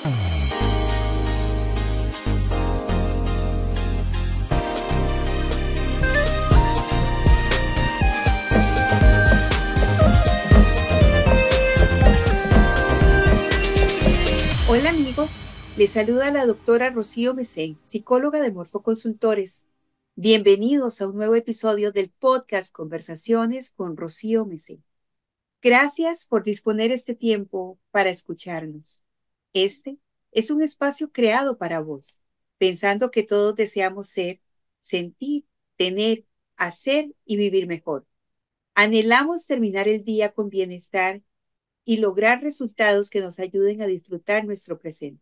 Hola amigos, les saluda la doctora Rocío Mesén, psicóloga de Morfoconsultores. Bienvenidos a un nuevo episodio del podcast Conversaciones con Rocío Mesén. Gracias por disponer este tiempo para escucharnos. Este es un espacio creado para vos, pensando que todos deseamos ser, sentir, tener, hacer y vivir mejor. Anhelamos terminar el día con bienestar y lograr resultados que nos ayuden a disfrutar nuestro presente.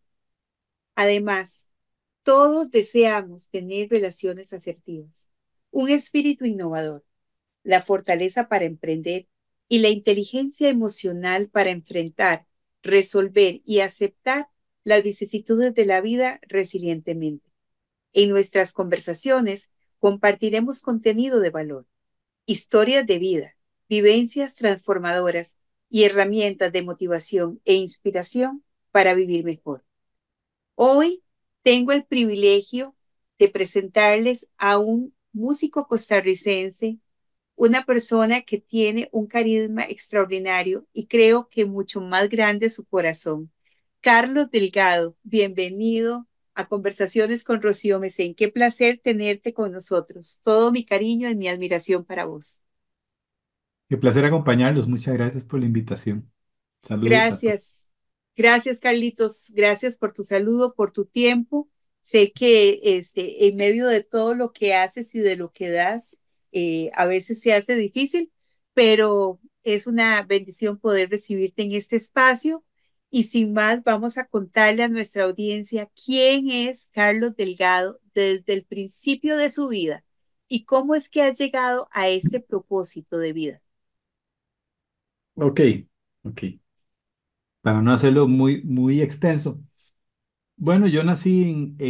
Además, todos deseamos tener relaciones asertivas, un espíritu innovador, la fortaleza para emprender y la inteligencia emocional para enfrentar, resolver y aceptar las vicisitudes de la vida resilientemente. En nuestras conversaciones compartiremos contenido de valor, historias de vida, vivencias transformadoras y herramientas de motivación e inspiración para vivir mejor. Hoy tengo el privilegio de presentarles a un músico costarricense, una persona que tiene un carisma extraordinario y creo que mucho más grande su corazón. Carlos Delgado, bienvenido a Conversaciones con Rocío Mesén. Qué placer tenerte con nosotros. Todo mi cariño y mi admiración para vos. Qué placer acompañarlos. Muchas gracias por la invitación. Saludos a todos. Gracias. Gracias, Carlitos. Gracias por tu saludo, por tu tiempo. Sé que en medio de todo lo que haces y de lo que das, a veces se hace difícil, pero es una bendición poder recibirte en este espacio. Y sin más, vamos a contarle a nuestra audiencia quién es Carlos Delgado desde el principio de su vida y cómo es que ha llegado a este propósito de vida. Ok, ok. Para no hacerlo muy extenso. Bueno, yo nací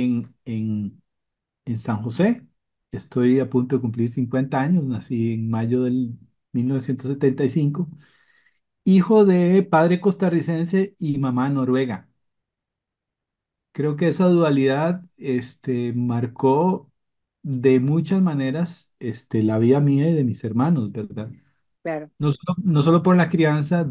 en San José. Estoy a punto de cumplir 50 años. Nací en mayo del 1975. Hijo de padre costarricense y mamá noruega. Creo que esa dualidad, marcó de muchas maneras, la vida mía y de mis hermanos, ¿verdad? Claro. No solo por la crianza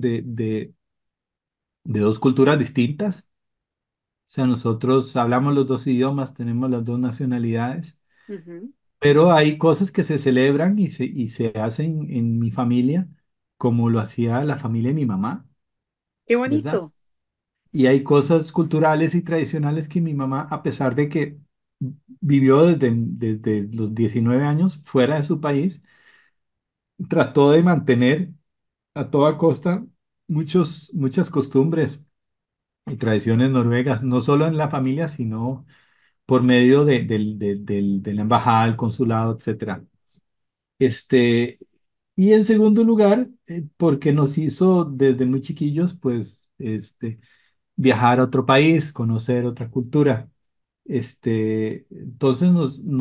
de dos culturas distintas, o sea, nosotros hablamos los dos idiomas, tenemos las dos nacionalidades, Ujú. pero hay cosas que se celebran y se hacen en mi familia, como lo hacía la familia de mi mamá, Qué ¿verdad? bonito. Y hay cosas culturales y tradicionales que mi mamá, a pesar de que vivió desde los 19 años fuera de su país, trató de mantener a toda costa muchas costumbres y tradiciones noruegas, no solo en la familia, sino por medio de la embajada, el consulado, etcétera. Este, y en segundo lugar, porque nos hizo desde muy chiquillos, pues, viajar a otro país, conocer otra cultura. Entonces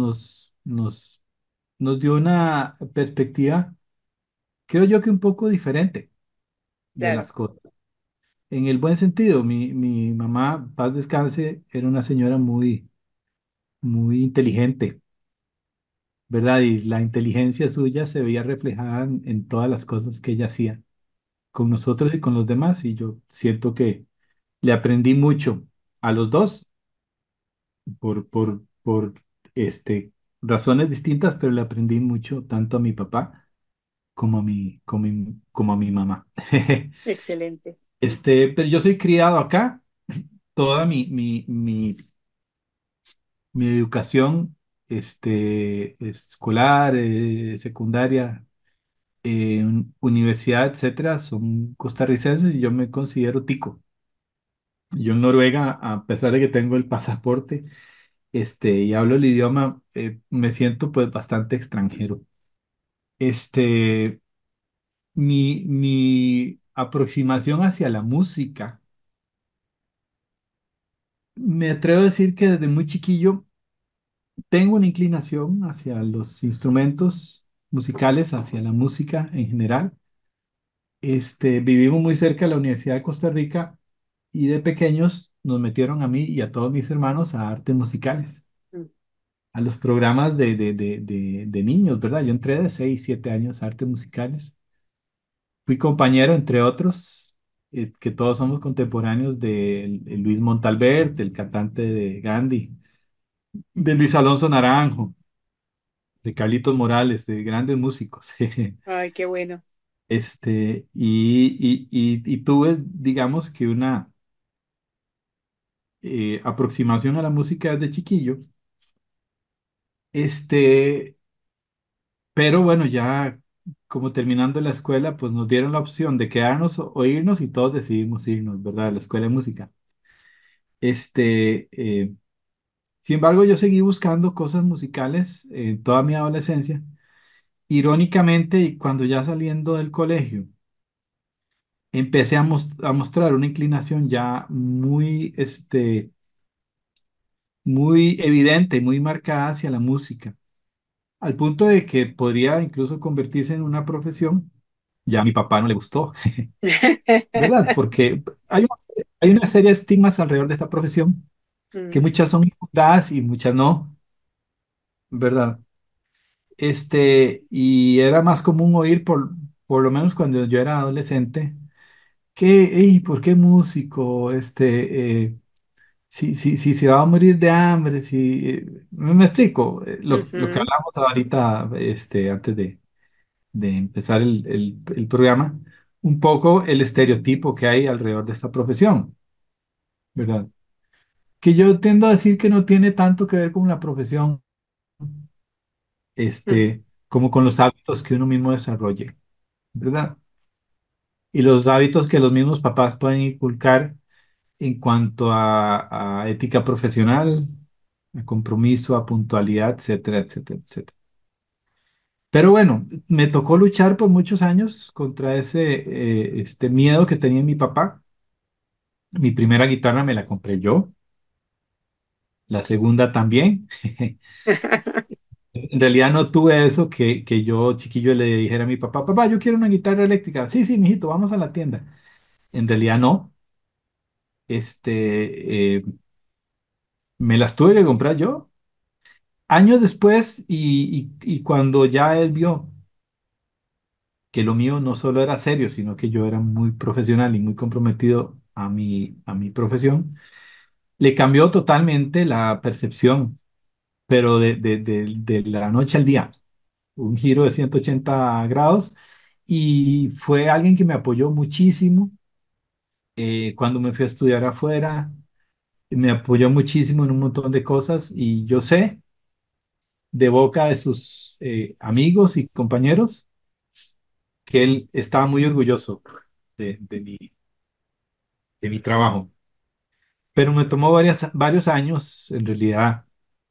nos dio una perspectiva, creo yo que un poco diferente de Claro. las cosas. En el buen sentido, mi mamá, paz descanse, era una señora muy inteligente, ¿verdad? Y la inteligencia suya se veía reflejada en todas las cosas que ella hacía con nosotros y con los demás. Y yo siento que le aprendí mucho a los dos por razones distintas, pero le aprendí mucho tanto a mi papá como a mi mamá. Excelente. Pero yo soy criado acá, toda mi educación escolar, secundaria, universidad, etcétera, son costarricenses y yo me considero tico. Yo en Noruega, a pesar de que tengo el pasaporte, y hablo el idioma, me siento pues bastante extranjero. Este, mi aproximación hacia la música, me atrevo a decir que desde muy chiquillo tengo una inclinación hacia los instrumentos musicales, hacia la música en general. Vivimos muy cerca de la Universidad de Costa Rica y de pequeños nos metieron a mí y a todos mis hermanos a artes musicales, mm. a los programas de niños, ¿verdad? Yo entré de 6 7 años a artes musicales. Fui compañero, entre otros, que todos somos contemporáneos de Luis Montalbert, el cantante de Gandhi, de Luis Alonso Naranjo, de Carlitos Morales, de grandes músicos. Ay, qué bueno. Y tuve, digamos que una aproximación a la música desde chiquillo. Este, pero bueno, ya como terminando la escuela, pues nos dieron la opción de quedarnos o irnos y todos decidimos irnos, ¿verdad? A la escuela de música. Este, eh, Sin embargo, yo seguí buscando cosas musicales en toda mi adolescencia. Irónicamente, y cuando ya saliendo del colegio, empecé a mostrar una inclinación ya muy, muy evidente y muy marcada hacia la música, al punto de que podría incluso convertirse en una profesión. Ya a mi papá no le gustó, ¿verdad? Porque hay una serie de estigmas alrededor de esta profesión, que Mm, muchas son infundadas y muchas no, ¿verdad? Y era más común oír, por lo menos cuando yo era adolescente, que, hey, ¿por qué músico? Si se va a morir de hambre, si, me explico, lo que ujú, hablamos ahorita, antes de empezar el programa, un poco el estereotipo que hay alrededor de esta profesión, ¿verdad? Que yo tiendo a decir que no tiene tanto que ver con la profesión, mm, como con los hábitos que uno mismo desarrolle, ¿verdad? Y los hábitos que los mismos papás pueden inculcar en cuanto a ética profesional, a compromiso, a puntualidad, etcétera, etcétera, etcétera. Pero bueno, me tocó luchar por muchos años contra ese miedo que tenía mi papá. Mi primera guitarra me la compré yo, la segunda también. En realidad no tuve eso que yo chiquillo le dijera a mi papá, papá, yo quiero una guitarra eléctrica. Sí, sí, mijito, vamos a la tienda. En realidad no. Me las tuve que comprar yo. Años después, y cuando ya él vio que lo mío no solo era serio, sino que yo era muy profesional y muy comprometido a mi profesión, le cambió totalmente la percepción, pero de la noche al día, un giro de 180 grados, y fue alguien que me apoyó muchísimo cuando me fui a estudiar afuera, me apoyó muchísimo en un montón de cosas, y yo sé de boca de sus amigos y compañeros que él estaba muy orgulloso de, de mi, de mi trabajo. Pero me tomó varios años, en realidad,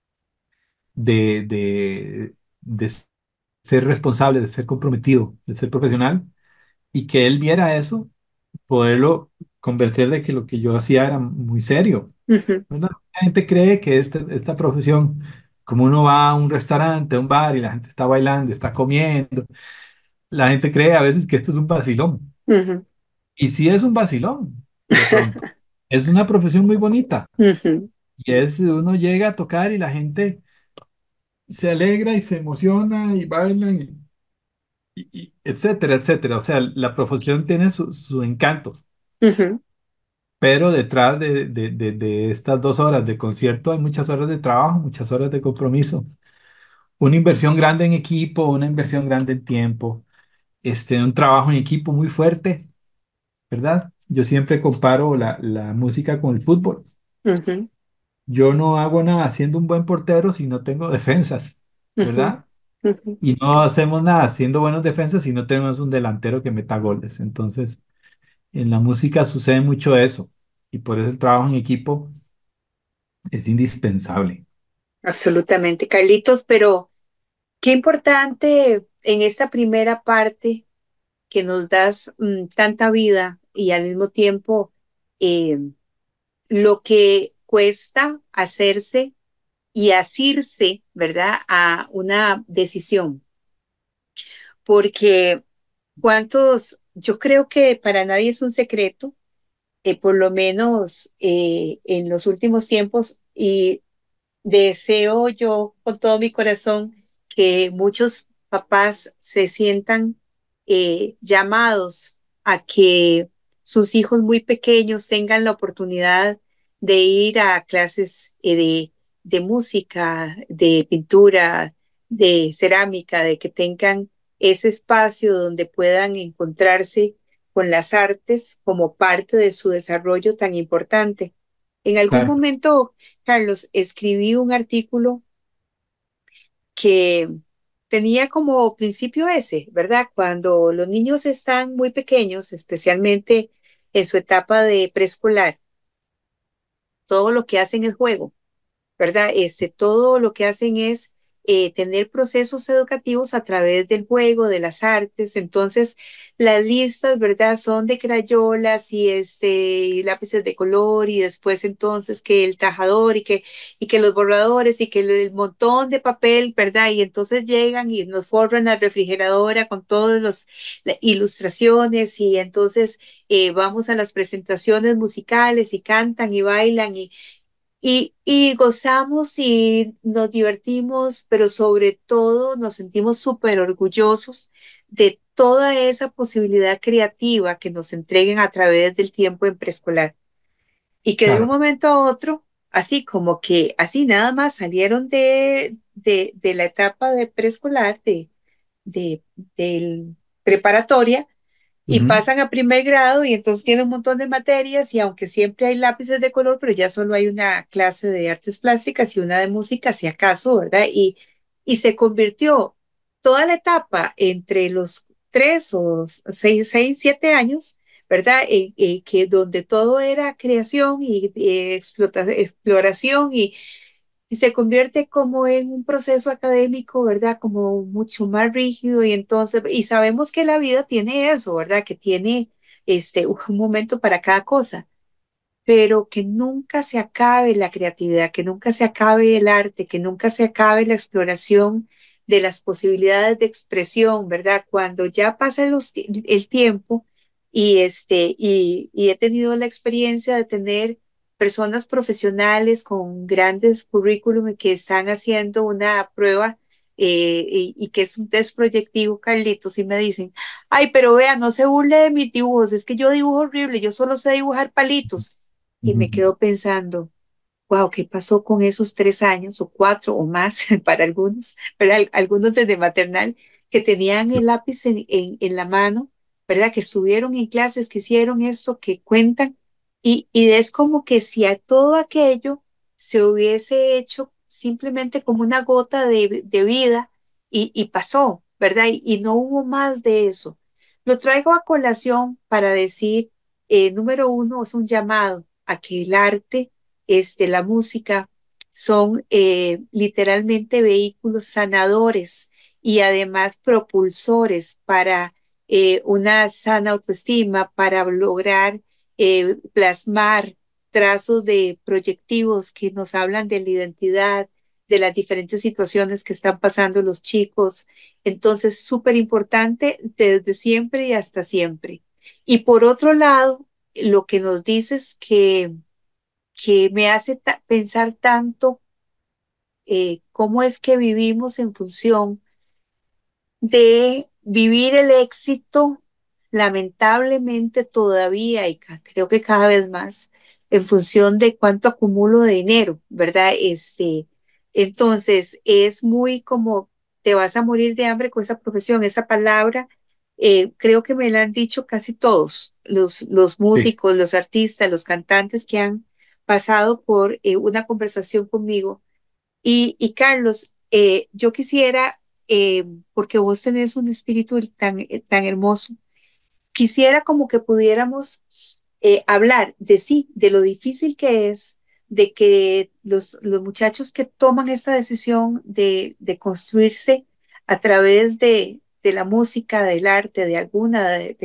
de ser responsable, de ser comprometido, de ser profesional, y que él viera eso, poderlo convencer de que lo que yo hacía era muy serio, ujú, ¿verdad? La gente cree que esta profesión, como uno va a un restaurante, a un bar y la gente está bailando, está comiendo, la gente cree a veces que esto es un vacilón. ujú, Y sí es un vacilón, de pronto. Es una profesión muy bonita. ujú, Y uno llega a tocar y la gente se alegra y se emociona y bailan y etcétera, etcétera. O sea, la profesión tiene su encanto. ujú, Pero detrás de estas 2 horas de concierto hay muchas horas de trabajo, muchas horas de compromiso. Una inversión grande en equipo, una inversión grande en tiempo, un trabajo en equipo muy fuerte, ¿verdad? Yo siempre comparo la música con el fútbol. ujú, Yo no hago nada siendo un buen portero si no tengo defensas, ujú, ¿verdad? ujú. Y no hacemos nada siendo buenos defensas si no tenemos un delantero que meta goles. Entonces, en la música sucede mucho eso. Y por eso el trabajo en equipo es indispensable. Absolutamente, Carlitos, pero qué importante en esta primera parte que nos das tanta vida y al mismo tiempo eh, lo que cuesta hacerse y asirse, ¿verdad?, a una decisión. Porque cuántos, yo creo que para nadie es un secreto por lo menos en los últimos tiempos, y deseo yo con todo mi corazón que muchos papás se sientan llamados a que sus hijos muy pequeños tengan la oportunidad de ir a clases de música, de pintura, de cerámica, de que tengan ese espacio donde puedan encontrarse con las artes como parte de su desarrollo tan importante. En algún Claro. momento, Carlos, escribí un artículo que tenía como principio ese, ¿verdad? Cuando los niños están muy pequeños, especialmente en su etapa de preescolar, todo lo que hacen es juego. ¿Verdad? Todo lo que hacen es tener procesos educativos a través del juego, de las artes. Entonces, las listas, ¿verdad? Son de crayolas y lápices de color y después entonces que el tajador y que los borradores y que el montón de papel, ¿verdad? Y entonces llegan y nos forran la refrigeradora con todas las ilustraciones y entonces vamos a las presentaciones musicales y cantan y bailan y gozamos y nos divertimos, pero sobre todo nos sentimos súper orgullosos de toda esa posibilidad creativa que nos entreguen a través del tiempo en preescolar. Y que de un Claro. momento a otro, así como que así nada más salieron de la etapa de preescolar, de, del preparatoria, y Ujú. pasan a primer grado y entonces tienen un montón de materias y aunque siempre hay lápices de color, pero ya solo hay una clase de artes plásticas y una de música, si acaso, ¿verdad? Y se convirtió toda la etapa entre los 3 o 6, 7 años, ¿verdad? Que donde todo era creación y exploración y se convierte como en un proceso académico, ¿verdad? Como mucho más rígido y entonces, y sabemos que la vida tiene eso, ¿verdad? Que tiene un momento para cada cosa, pero que nunca se acabe la creatividad, que nunca se acabe el arte, que nunca se acabe la exploración de las posibilidades de expresión, ¿verdad? Cuando ya pasa el tiempo y he tenido la experiencia de tener personas profesionales con grandes currículum que están haciendo una prueba y que es un test proyectivo, Carlitos, y me dicen, ay, pero vea, no se burle de mis dibujos, es que yo dibujo horrible, yo solo sé dibujar palitos. Y me Ujú. quedo pensando, wow, ¿qué pasó con esos 3 años o 4 o más para algunos, ¿verdad? Algunos desde maternal que tenían el lápiz en la mano, ¿verdad? Que estuvieron en clases, que hicieron esto, que cuentan. Y es como que si a todo aquello se hubiese hecho simplemente como una gota de vida y pasó, ¿verdad? Y no hubo más de eso. Lo traigo a colación para decir, número uno, es un llamado a que el arte, la música, son literalmente vehículos sanadores y además propulsores para una sana autoestima, para lograr plasmar trazos de proyectivos que nos hablan de la identidad, de las diferentes situaciones que están pasando los chicos. Entonces, súper importante desde siempre y hasta siempre. Y por otro lado, lo que nos dices que me hace pensar tanto cómo es que vivimos en función de vivir el éxito, lamentablemente todavía, y creo que cada vez más, en función de cuánto acumulo de dinero, ¿verdad? Entonces, es muy como te vas a morir de hambre con esa profesión, esa palabra. Creo que me la han dicho casi todos, los Sí. músicos, los artistas, los cantantes que han pasado por una conversación conmigo y Carlos, yo quisiera, porque vos tenés un espíritu tan hermoso, quisiera como que pudiéramos hablar de sí, de lo difícil que es, de que los muchachos que toman esta decisión de construirse a través de la música, del arte, de alguna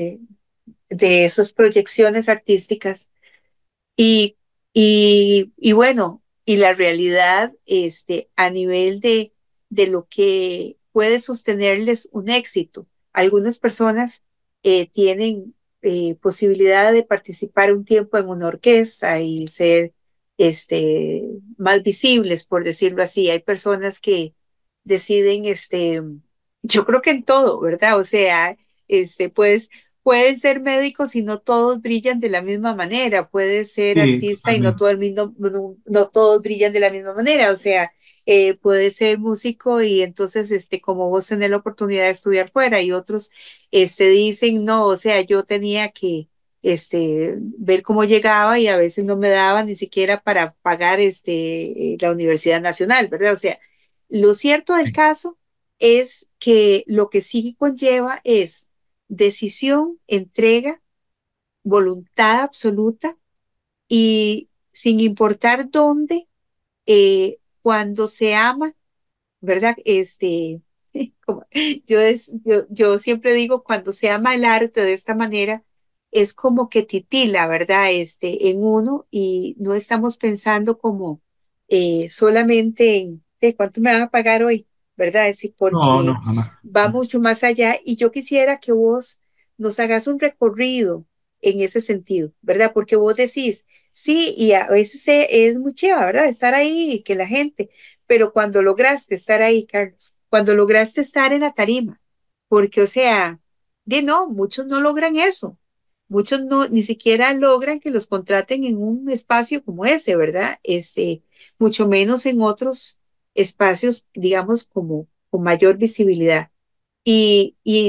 de esas proyecciones artísticas, y, y bueno, y la realidad a nivel de lo que puede sostenerles un éxito. Algunas personas tienen posibilidad de participar un tiempo en una orquesta y ser más visibles, por decirlo así. Hay personas que deciden, yo creo que en todo, ¿verdad? O sea, pues pueden ser médicos y no todos brillan de la misma manera, puede ser Sí, artista y no totalmente. todo el mundo, no todos brillan de la misma manera, o sea, puede ser músico y entonces, como vos tenés la oportunidad de estudiar fuera y otros, dicen, no, o sea, yo tenía que, ver cómo llegaba y a veces no me daban ni siquiera para pagar, la Universidad Nacional, ¿verdad? O sea, lo cierto del caso es que lo que sí conlleva es decisión, entrega, voluntad absoluta y sin importar dónde, cuando se ama, ¿verdad? Como yo siempre digo, cuando se ama el arte de esta manera, es como que titila, ¿verdad? En uno y no estamos pensando como solamente en de cuánto me van a pagar hoy, ¿verdad? Es decir, No, no, porque jamás. va mucho más allá y yo quisiera que vos nos hagas un recorrido en ese sentido, ¿verdad? Porque vos decís, sí, y a veces es muy chévere, ¿verdad? Estar ahí y que la gente, pero cuando lograste estar ahí, Carlos, cuando lograste estar en la tarima, porque, o sea, de no, muchos no logran eso, muchos no, ni siquiera logran que los contraten en un espacio como ese, ¿verdad? Mucho menos en otros espacios, digamos, como con mayor visibilidad. Y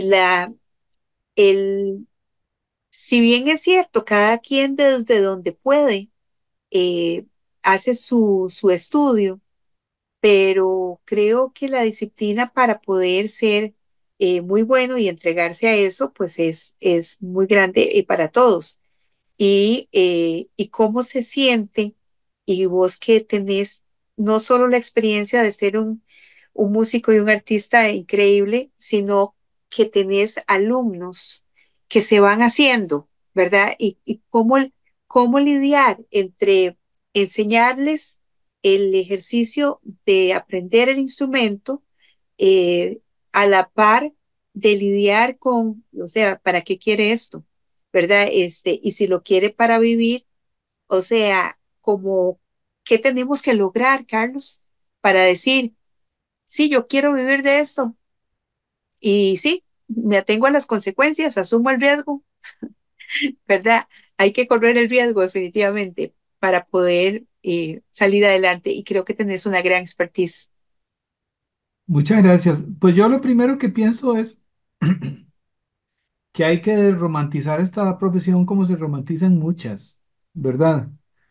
el, si bien es cierto, cada quien desde donde puede, eh, hace su estudio, pero creo que la disciplina para poder ser muy bueno y entregarse a eso, pues es muy grande para todos. Y cómo se siente, y vos que tenés no solo la experiencia de ser un músico y un artista increíble, sino que tenés alumnos que se van haciendo, ¿verdad? Y cómo lidiar entre enseñarles el ejercicio de aprender el instrumento eh, a la par de lidiar con, o sea, ¿para qué quiere esto? ¿Verdad? Y si lo quiere para vivir, o sea, como, ¿qué tenemos que lograr, Carlos, para decir, sí, yo quiero vivir de esto? Y sí, me atengo a las consecuencias, asumo el riesgo, ¿verdad? Hay que correr el riesgo definitivamente para poder salir adelante y creo que tenés una gran expertise. Muchas gracias. Pues yo lo primero que pienso es que hay que romantizar esta profesión como se romantizan muchas, ¿verdad?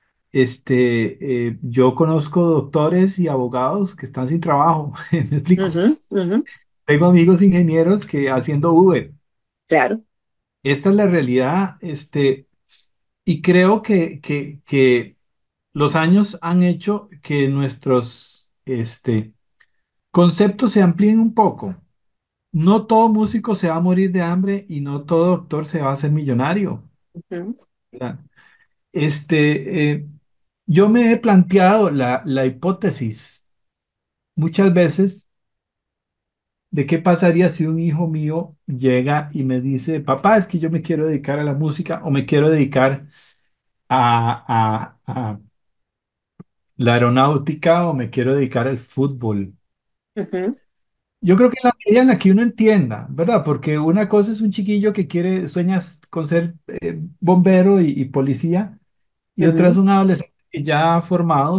Yo conozco doctores y abogados que están sin trabajo, ¿me explico? Ujú, ujú, Tengo amigos ingenieros que haciendo Uber. claro. Esta es la realidad, y creo que los años han hecho que nuestros, conceptos se amplíen un poco. No todo músico se va a morir de hambre y no todo doctor se va a hacer millonario, Ujú, ¿verdad? Yo me he planteado la hipótesis muchas veces de qué pasaría si un hijo mío llega y me dice, papá, es que yo me quiero dedicar a la música o me quiero dedicar a la aeronáutica o me quiero dedicar al fútbol. ujú, Yo creo que en la medida en la que uno entienda, ¿verdad? Porque una cosa es un chiquillo que quiere, sueñas con ser bombero y policía, y otra es ujú, un adolescente que ya ha formado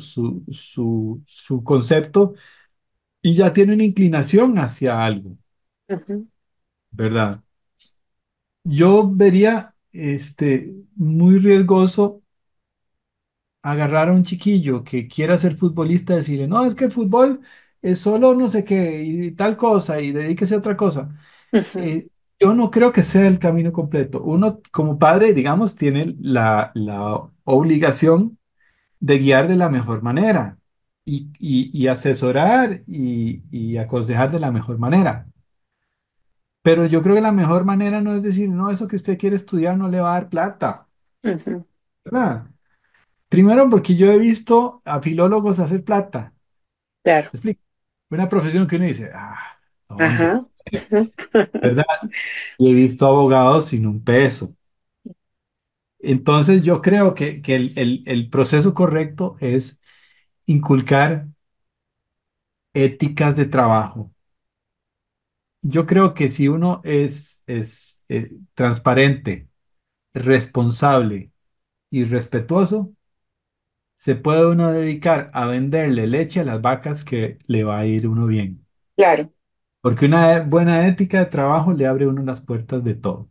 su concepto y ya tiene una inclinación hacia algo, ujú, ¿verdad? Yo vería muy riesgoso agarrar a un chiquillo que quiera ser futbolista y decirle, no, es que el fútbol es solo no sé qué y tal cosa y dedíquese a otra cosa. ujú, Eh, yo no creo que sea el camino completo. Uno como padre, digamos, tiene la obligación de guiar de la mejor manera y asesorar y aconsejar de la mejor manera. Pero yo creo que la mejor manera no es decir, no, eso que usted quiere estudiar no le va a dar plata, ujú, ¿verdad? Primero porque yo he visto a filólogos hacer plata. claro. ¿Me explico? Una profesión que uno dice, ah, ¿dónde? Ajá. ¿verdad? Y he visto abogados sin un peso. Entonces yo creo que el proceso correcto es inculcar éticas de trabajo. Yo creo que si uno es transparente, responsable y respetuoso, se puede uno dedicar a venderle leche a las vacas que le va a ir uno bien. Claro, Porque una buena ética de trabajo le abre a uno las puertas de todo.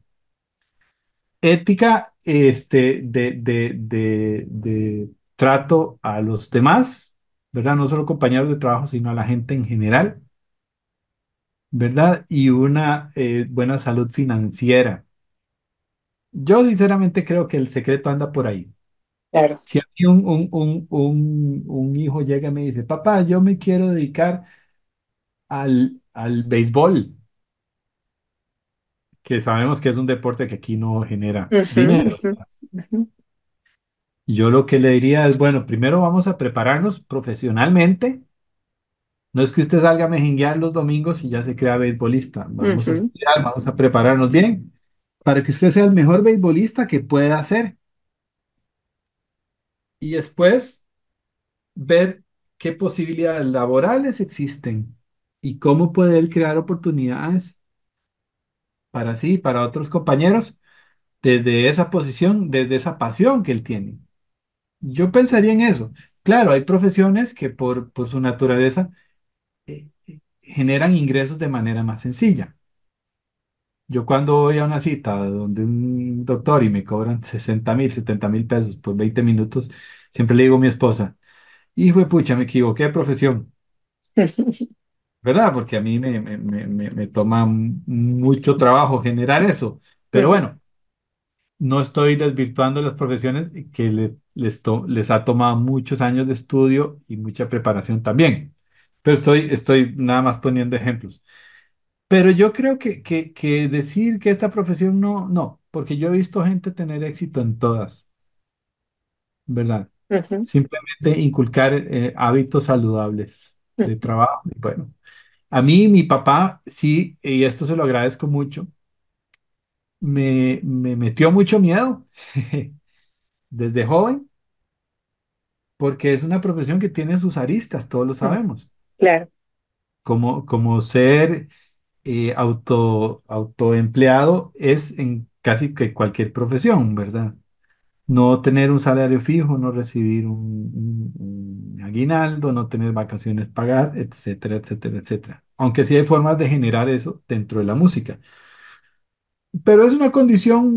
Ética de trato a los demás, ¿verdad? No solo compañeros de trabajo, sino a la gente en general, ¿verdad? Y una buena salud financiera. Yo sinceramente creo que el secreto anda por ahí. claro. Si a mí un hijo llega y me dice, papá, yo me quiero dedicar al béisbol, que sabemos que es un deporte que aquí no genera Ujú, dinero. ujú, ujú, Yo lo que le diría es, bueno, primero vamos a prepararnos profesionalmente. No es que usted salga a mejenguear los domingos y ya se crea beisbolista. Vamos a ujú, estudiar, vamos a prepararnos bien para que usted sea el mejor beisbolista que pueda ser. Y después ver qué posibilidades laborales existen y cómo puede él crear oportunidades para sí, para otros compañeros, desde esa posición, desde esa pasión que él tiene. Yo pensaría en eso. Claro, hay profesiones que por su naturaleza generan ingresos de manera más sencilla. Yo cuando voy a una cita donde un doctor y me cobran 60.000, 70.000 pesos por 20 minutos, siempre le digo a mi esposa, hijo de pucha, me equivoqué de profesión, ¿verdad? Porque a mí me toma mucho trabajo generar eso. Pero ujú, bueno, no estoy desvirtuando las profesiones que les ha tomado muchos años de estudio y mucha preparación también. Pero estoy nada más poniendo ejemplos. Pero yo creo que decir que esta profesión no, porque yo he visto gente tener éxito en todas, ¿verdad? ujú, Simplemente inculcar hábitos saludables de ujú, trabajo. Y bueno, a mí mi papá sí, y esto se lo agradezco mucho, me metió mucho miedo desde joven, porque es una profesión que tiene sus aristas, todos lo ujú. sabemos, Claro. como ser autoempleado es en casi que cualquier profesión, ¿verdad? No tener un salario fijo, no recibir un aguinaldo, no tener vacaciones pagadas, etcétera, etcétera, etcétera. Aunque sí hay formas de generar eso dentro de la música. Pero es una condición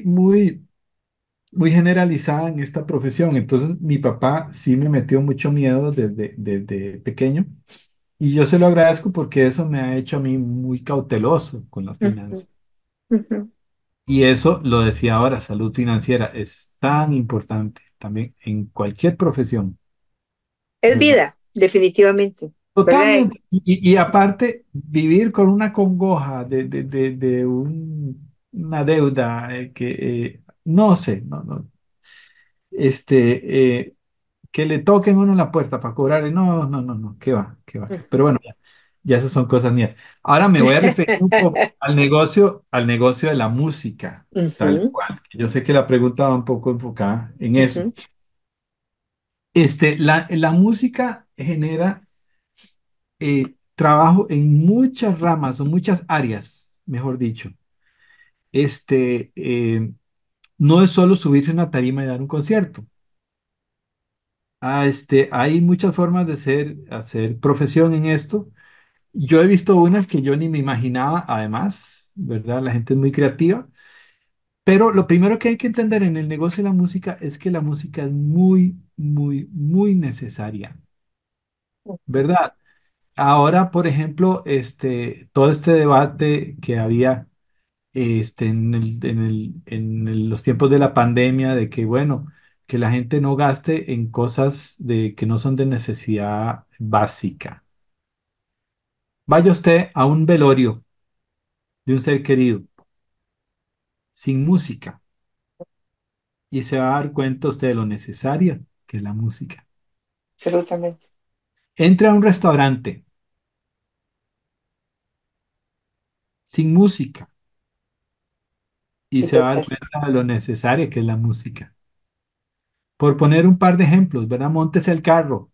muy generalizada en esta profesión. Entonces, mi papá sí me metió mucho miedo desde pequeño y yo se lo agradezco porque eso me ha hecho a mí muy cauteloso con las Ujú, finanzas. ujú. Y eso lo decía ahora, salud financiera es tan importante también en cualquier profesión, Es ¿verdad? vida, definitivamente, ¿verdad? Totalmente. Y aparte, vivir con una congoja de una deuda no sé, no, este, que le toquen a uno la puerta para cobrar, no, qué va, qué va. Pero Ujú. bueno, ya esas son cosas mías. Ahora me voy a referir un poco al negocio de la música, tal Ujú, cual. Yo sé que la pregunta va un poco enfocada en eso. ujú, La música genera trabajo en muchas ramas o muchas áreas, mejor dicho. Este, eh, no es solo subirse a una tarima y dar un concierto. Hay muchas formas de hacer profesión en esto. Yo he visto unas que yo ni me imaginaba, además, ¿verdad? La gente es muy creativa. Pero lo primero que hay que entender en el negocio de la música es que la música es muy necesaria, ¿verdad? Ahora, por ejemplo, todo este debate que había los tiempos de la pandemia, de que, bueno, que la gente no gaste en cosas que no son de necesidad básica. Vaya usted a un velorio de un ser querido, sin música, y se va a dar cuenta usted de lo necesaria que es la música. absolutamente. Entre a un restaurante sin música y Sí, se va a dar total. cuenta de lo necesaria que es la música. Por poner un par de ejemplos, ¿verdad? Montes el carro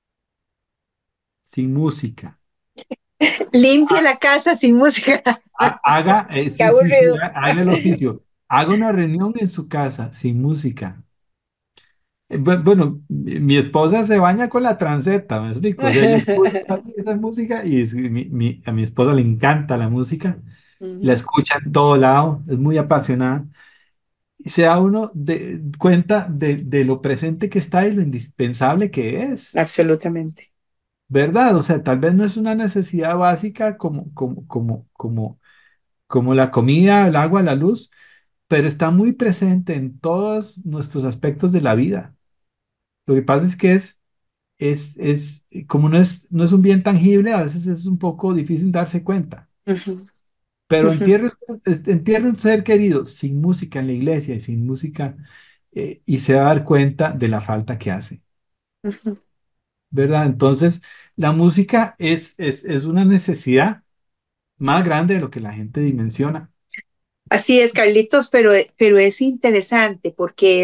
sin música. Limpie la casa sin música. Haga, Qué sí, sí, sí, aburrido. haga el oficio. Haga una reunión en su casa sin música. Bueno, mi esposa se baña con la transeta, me explico. O sea, ella escucha esa música y a mi esposa le encanta la música, la Ujú. escucha en todo lado, es muy apasionada. Y se da uno cuenta de lo presente que está y lo indispensable que es, Absolutamente. ¿verdad? O sea, tal vez no es una necesidad básica como la comida, el agua, la luz, pero está muy presente en todos nuestros aspectos de la vida. Lo que pasa es que como no es un bien tangible, a veces es un poco difícil darse cuenta. Ujú, Pero ujú, entierre un ser querido sin música en la iglesia y sin música, y se va a dar cuenta de la falta que hace, ujú. ¿verdad? Entonces, la música es una necesidad más grande de lo que la gente dimensiona. Así es, Carlitos, pero es interesante porque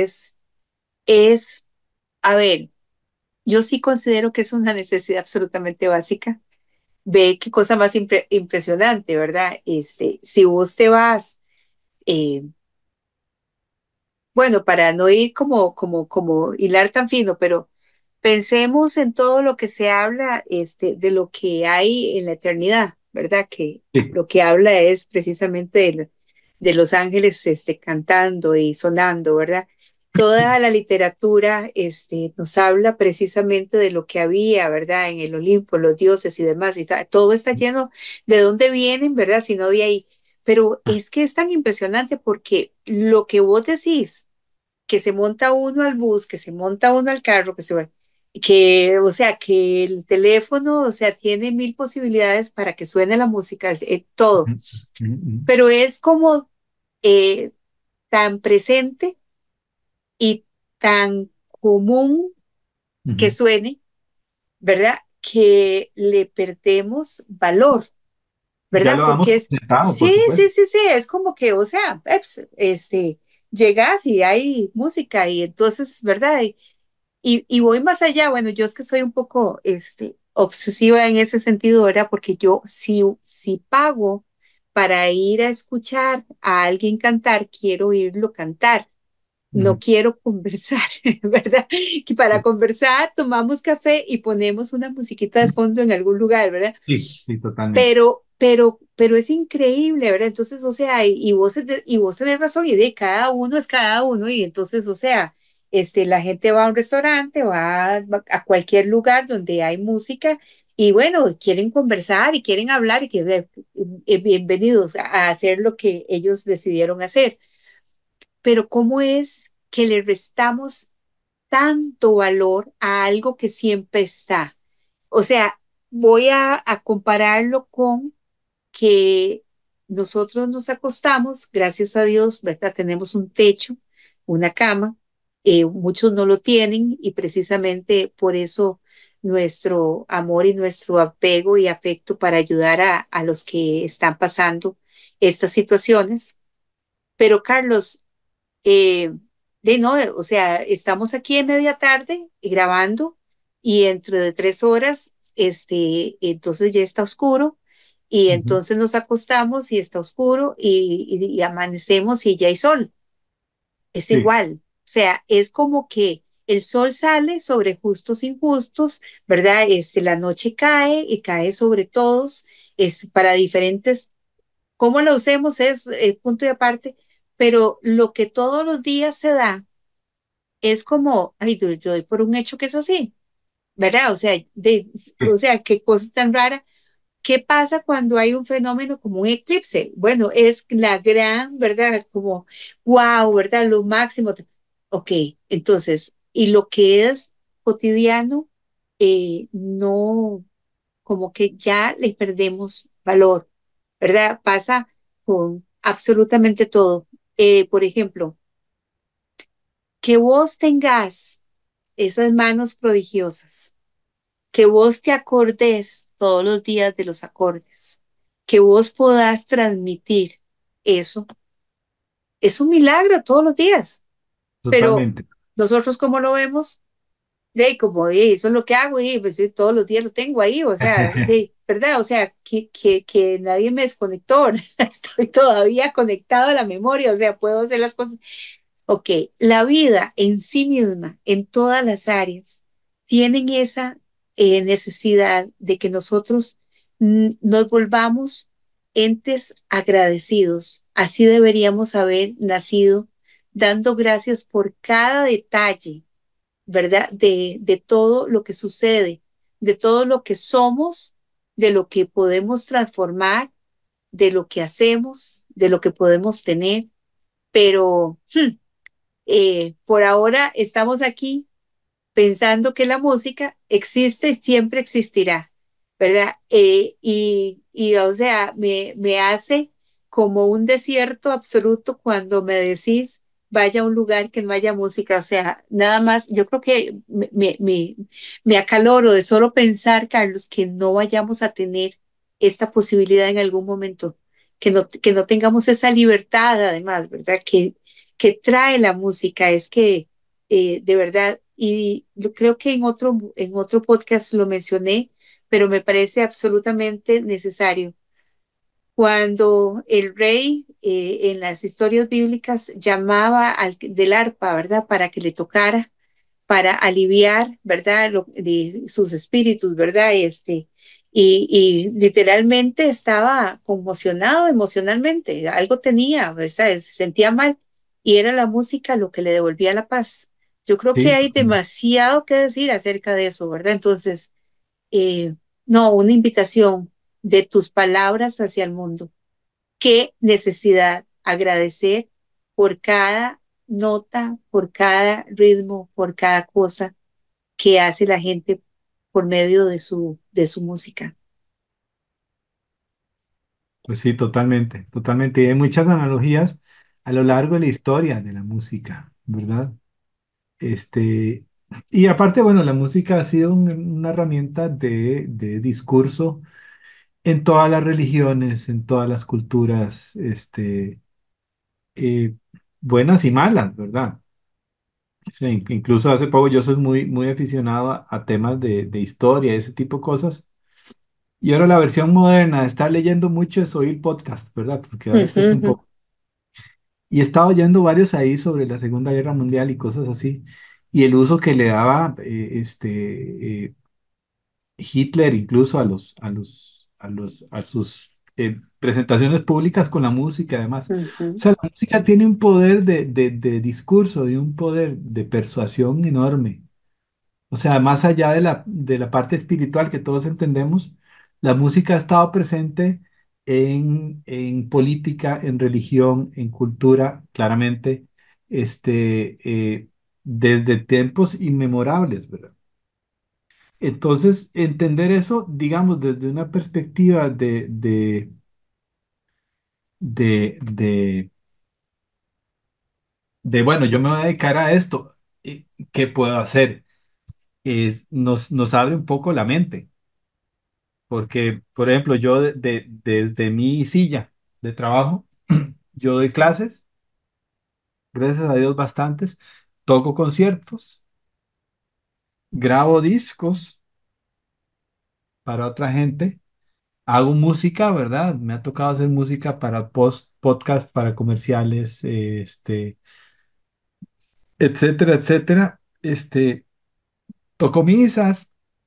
a ver, yo sí considero que es una necesidad absolutamente básica. Ve qué cosa más impresionante, ¿verdad? Si vos te vas, eh, bueno, para no ir como hilar tan fino, pero pensemos en todo lo que se habla, de lo que hay en la eternidad, ¿verdad? Que Sí. lo que habla es precisamente de los ángeles, cantando y sonando, ¿verdad? Toda la literatura, nos habla precisamente de lo que había, ¿verdad? En el Olimpo, los dioses y demás, y todo está lleno de dónde vienen, ¿verdad? Sino de ahí. Pero es que es tan impresionante porque lo que vos decís, que se monta uno al bus, que se monta uno al carro, o sea, que el teléfono, o sea, tiene mil posibilidades para que suene la música, todo, Ujú, ujú, ujú, pero es como eh, tan presente y tan común que ujú. suene, ¿verdad? Que le perdemos valor, Ya ¿verdad? lo damos Porque por es, sentado, por sí, sí, supuesto. sí, sí, es como que, o sea, llegas y hay música y entonces, ¿verdad? Y voy más allá, bueno, yo es que soy un poco obsesiva en ese sentido, ¿verdad? Porque yo si pago para ir a escuchar a alguien cantar, quiero oírlo cantar, no Ujú. quiero conversar, ¿verdad? Que para Sí, conversar tomamos café y ponemos una musiquita de fondo en algún lugar, ¿verdad? sí, sí, totalmente. Pero es increíble, ¿verdad? Entonces, o sea, y vos tenés razón, y de cada uno es cada uno, y entonces, o sea, la gente va a un restaurante, va a cualquier lugar donde hay música, y bueno, quieren conversar y quieren hablar, y que bienvenidos a hacer lo que ellos decidieron hacer. Pero ¿cómo es que le restamos tanto valor a algo que siempre está? O sea, voy a compararlo con que nosotros nos acostamos, gracias a Dios, ¿verdad? Tenemos un techo, una cama, muchos no lo tienen y precisamente por eso nuestro amor y nuestro apego y afecto para ayudar a los que están pasando estas situaciones. Pero Carlos, no, o sea, estamos aquí en media tarde grabando y dentro de 3 horas, entonces ya está oscuro y Ujú. entonces nos acostamos y está oscuro y amanecemos y ya hay sol. Es Sí. igual, o sea, es como que el sol sale sobre justos e injustos, ¿verdad? La noche cae y cae sobre todos, es para diferentes, cómo lo usemos es punto y aparte, pero lo que todos los días se da es como, ay, yo doy por un hecho que es así, ¿verdad? O sea, qué cosa tan rara. ¿Qué pasa cuando hay un fenómeno como un eclipse? Bueno, es la gran, ¿verdad? Como, wow, ¿verdad? Lo máximo. Ok, entonces, y lo que es cotidiano, no, como que ya le perdemos valor, ¿verdad? Pasa con absolutamente todo. Por ejemplo, que vos tengas esas manos prodigiosas, que vos te acordes todos los días de los acordes, que vos podás transmitir eso, es un milagro todos los días. Pero Totalmente. nosotros, ¿cómo lo vemos? Como eso es lo que hago y pues, sí, todos los días lo tengo ahí, o sea, ¿verdad? O sea, que nadie me desconectó, ¿verdad? Estoy todavía conectado a la memoria, o sea, puedo hacer las cosas. Ok, la vida en sí misma, en todas las áreas, tienen esa necesidad de que nosotros nos volvamos entes agradecidos. Así deberíamos haber nacido, dando gracias por cada detalle, ¿verdad? De todo lo que sucede, de todo lo que somos, de lo que podemos transformar, de lo que hacemos, de lo que podemos tener. Pero por ahora estamos aquí pensando que la música existe y siempre existirá, ¿verdad? O sea, me hace como un desierto absoluto cuando me decís, vaya a un lugar que no haya música, o sea, nada más, yo creo que me acaloro de solo pensar, Carlos, que no vayamos a tener esta posibilidad en algún momento, que no tengamos esa libertad además, ¿verdad? Que trae la música, es que de verdad, y yo creo que en otro podcast lo mencioné, pero me parece absolutamente necesario. Cuando el rey en las historias bíblicas llamaba del arpa, ¿verdad? Para que le tocara, para aliviar, ¿verdad? De sus espíritus, ¿verdad? Y literalmente estaba conmocionado emocionalmente, algo tenía, ¿verdad? Se sentía mal y era la música lo que le devolvía la paz. Yo creo que Sí, hay demasiado que decir acerca de eso, ¿verdad? Entonces, eh, no, una invitación de tus palabras hacia el mundo. Qué necesidad agradecer por cada nota, por cada ritmo, por cada cosa que hace la gente por medio de su música. pues sí, totalmente, totalmente. Y hay muchas analogías a lo largo de la historia de la música, ¿verdad? Este, y aparte, bueno, la música ha sido una herramienta de discurso en todas las religiones, en todas las culturas, eh, buenas y malas, ¿verdad? Sí, incluso hace poco yo soy muy aficionado a temas de historia, ese tipo de cosas. Y ahora la versión moderna de estar leyendo mucho es oír podcast, ¿verdad? Porque a veces cuesta un Ujú, poco. Y he estado oyendo varios ahí sobre la Segunda Guerra Mundial y cosas así. Y el uso que le daba Hitler incluso a sus presentaciones públicas con la música, además. O ujú, sea, la música tiene un poder de discurso y un poder de persuasión enorme. O sea, más allá de la parte espiritual que todos entendemos, la música ha estado presente en política, en religión, en cultura, claramente, desde tiempos inmemorables, ¿verdad? Entonces, entender eso, digamos, desde una perspectiva de, bueno, yo me voy a dedicar a esto, ¿qué puedo hacer? Nos abre un poco la mente. Porque, por ejemplo, yo desde mi silla de trabajo, yo doy clases, gracias a Dios bastantes, toco conciertos, grabo discos para otra gente, hago música, ¿verdad? Me ha tocado hacer música para podcast, para comerciales, etcétera, etcétera. Toco misas,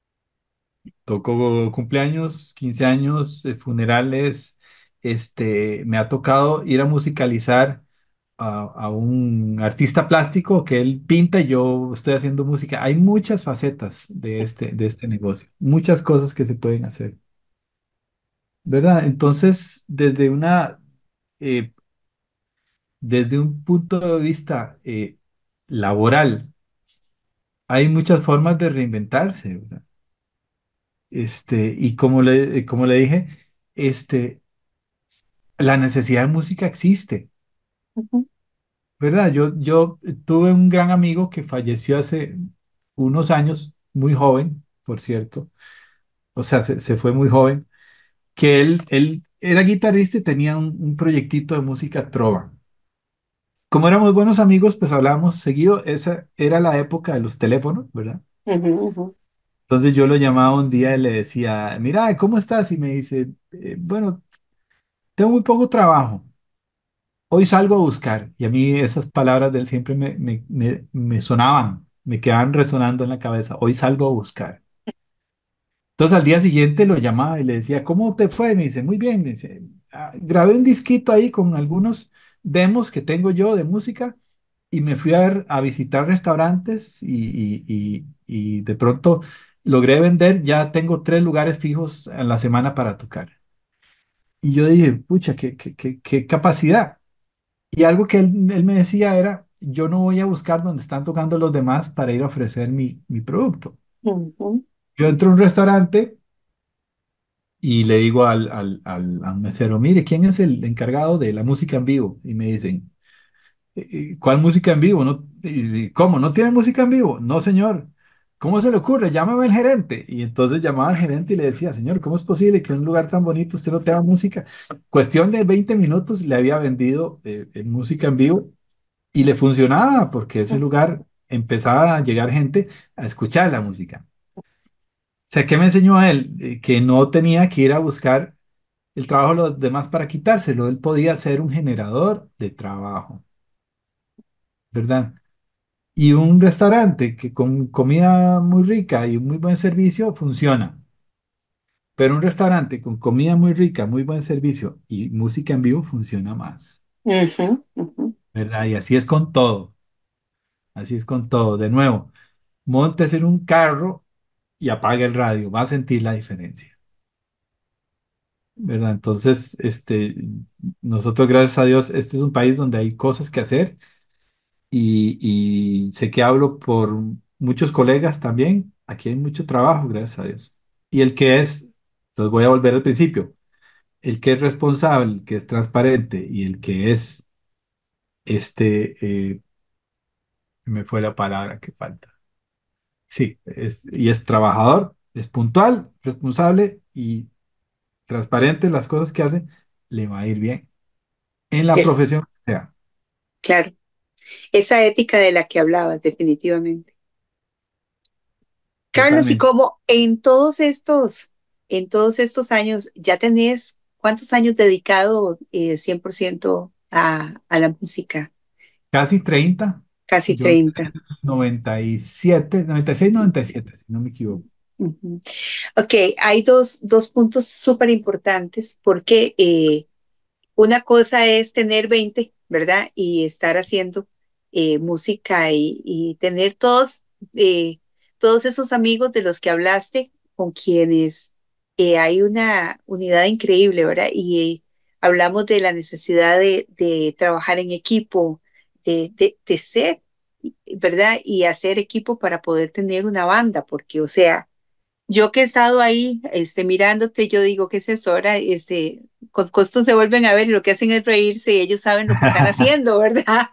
toco cumpleaños, 15 años, funerales, me ha tocado ir a musicalizar a un artista plástico que él pinta y yo estoy haciendo música. Hay muchas facetas de este negocio, muchas cosas que se pueden hacer, ¿verdad? Entonces, eh, desde un punto de vista laboral, hay muchas formas de reinventarse, ¿verdad? Y como le dije, la necesidad de música existe, ujú, ¿verdad? Yo tuve un gran amigo que falleció hace unos años, muy joven, por cierto, o sea, se fue muy joven, que él era guitarrista y tenía un proyectito de música trova. Como éramos buenos amigos, pues hablábamos seguido. Esa era la época de los teléfonos, ¿verdad? Ujú, ujú, Entonces yo lo llamaba un día y le decía, mira, ¿cómo estás? Y me dice, bueno, tengo muy poco trabajo. Hoy salgo a buscar. Y a mí esas palabras de él siempre me sonaban, me quedaban resonando en la cabeza. Hoy salgo a buscar. Entonces al día siguiente lo llamaba y le decía, ¿cómo te fue? Me dice, muy bien. Me dice, "Ah, grabé un disquito ahí con algunos demos que tengo yo de música y me fui a visitar restaurantes y de pronto logré vender, ya tengo 3 lugares fijos en la semana para tocar. Y yo dije, pucha, qué capacidad. Y algo que él me decía era, yo no voy a buscar donde están tocando los demás para ir a ofrecer mi producto. ujú, Yo entro a un restaurante y le digo al mesero, mire, ¿quién es el encargado de la música en vivo? Y me dicen, ¿cuál música en vivo? No, ¿cómo? ¿No tiene música en vivo? No, señor. ¿Cómo se le ocurre? Llámame al gerente. Y entonces llamaba al gerente y le decía, señor, ¿cómo es posible que en un lugar tan bonito usted no tenga música? Cuestión de 20 minutos le había vendido música en vivo y le funcionaba porque ese ujú, lugar empezaba a llegar gente a escuchar la música. O sea, ¿qué me enseñó a él? Que no tenía que ir a buscar el trabajo de los demás para quitárselo. Él podía ser un generador de trabajo, ¿verdad? Y un restaurante que con comida muy rica y un muy buen servicio funciona. Pero un restaurante con comida muy rica, muy buen servicio y música en vivo funciona más, ujú, ujú. ¿verdad? Y así es con todo. Así es con todo. De nuevo, montes en un carro y apaga el radio. Va a sentir la diferencia, ¿verdad? Entonces, nosotros, gracias a Dios, este es un país donde hay cosas que hacer y sé que hablo por muchos colegas también. Aquí hay mucho trabajo, gracias a Dios. Y el que es, los voy a volver al principio, el que es responsable, el que es transparente y el que es, me fue la palabra que falta. Sí, y es trabajador, es puntual, responsable y transparente en las cosas que hace, le va a ir bien en la Es- profesión que sea. Claro, esa ética de la que hablabas, definitivamente. Carlos, y Totalmente. como en todos estos años, ya tenés cuántos años dedicado 100% a la música, Casi 30. casi Yo empecé 30. en el 97, 96, 97, si no me equivoco. Ujú. Ok, hay dos puntos súper importantes porque una cosa es tener 20, ¿verdad? Y estar haciendo música y tener todos esos amigos de los que hablaste, con quienes hay una unidad increíble, ¿verdad? Y hablamos de la necesidad de trabajar en equipo, de ser, ¿verdad? Y hacer equipo para poder tener una banda, porque, o sea, yo que he estado ahí, mirándote, yo digo, ¿qué es eso? Ahora, con costo se vuelven a ver y lo que hacen es reírse y ellos saben lo que están haciendo, ¿verdad?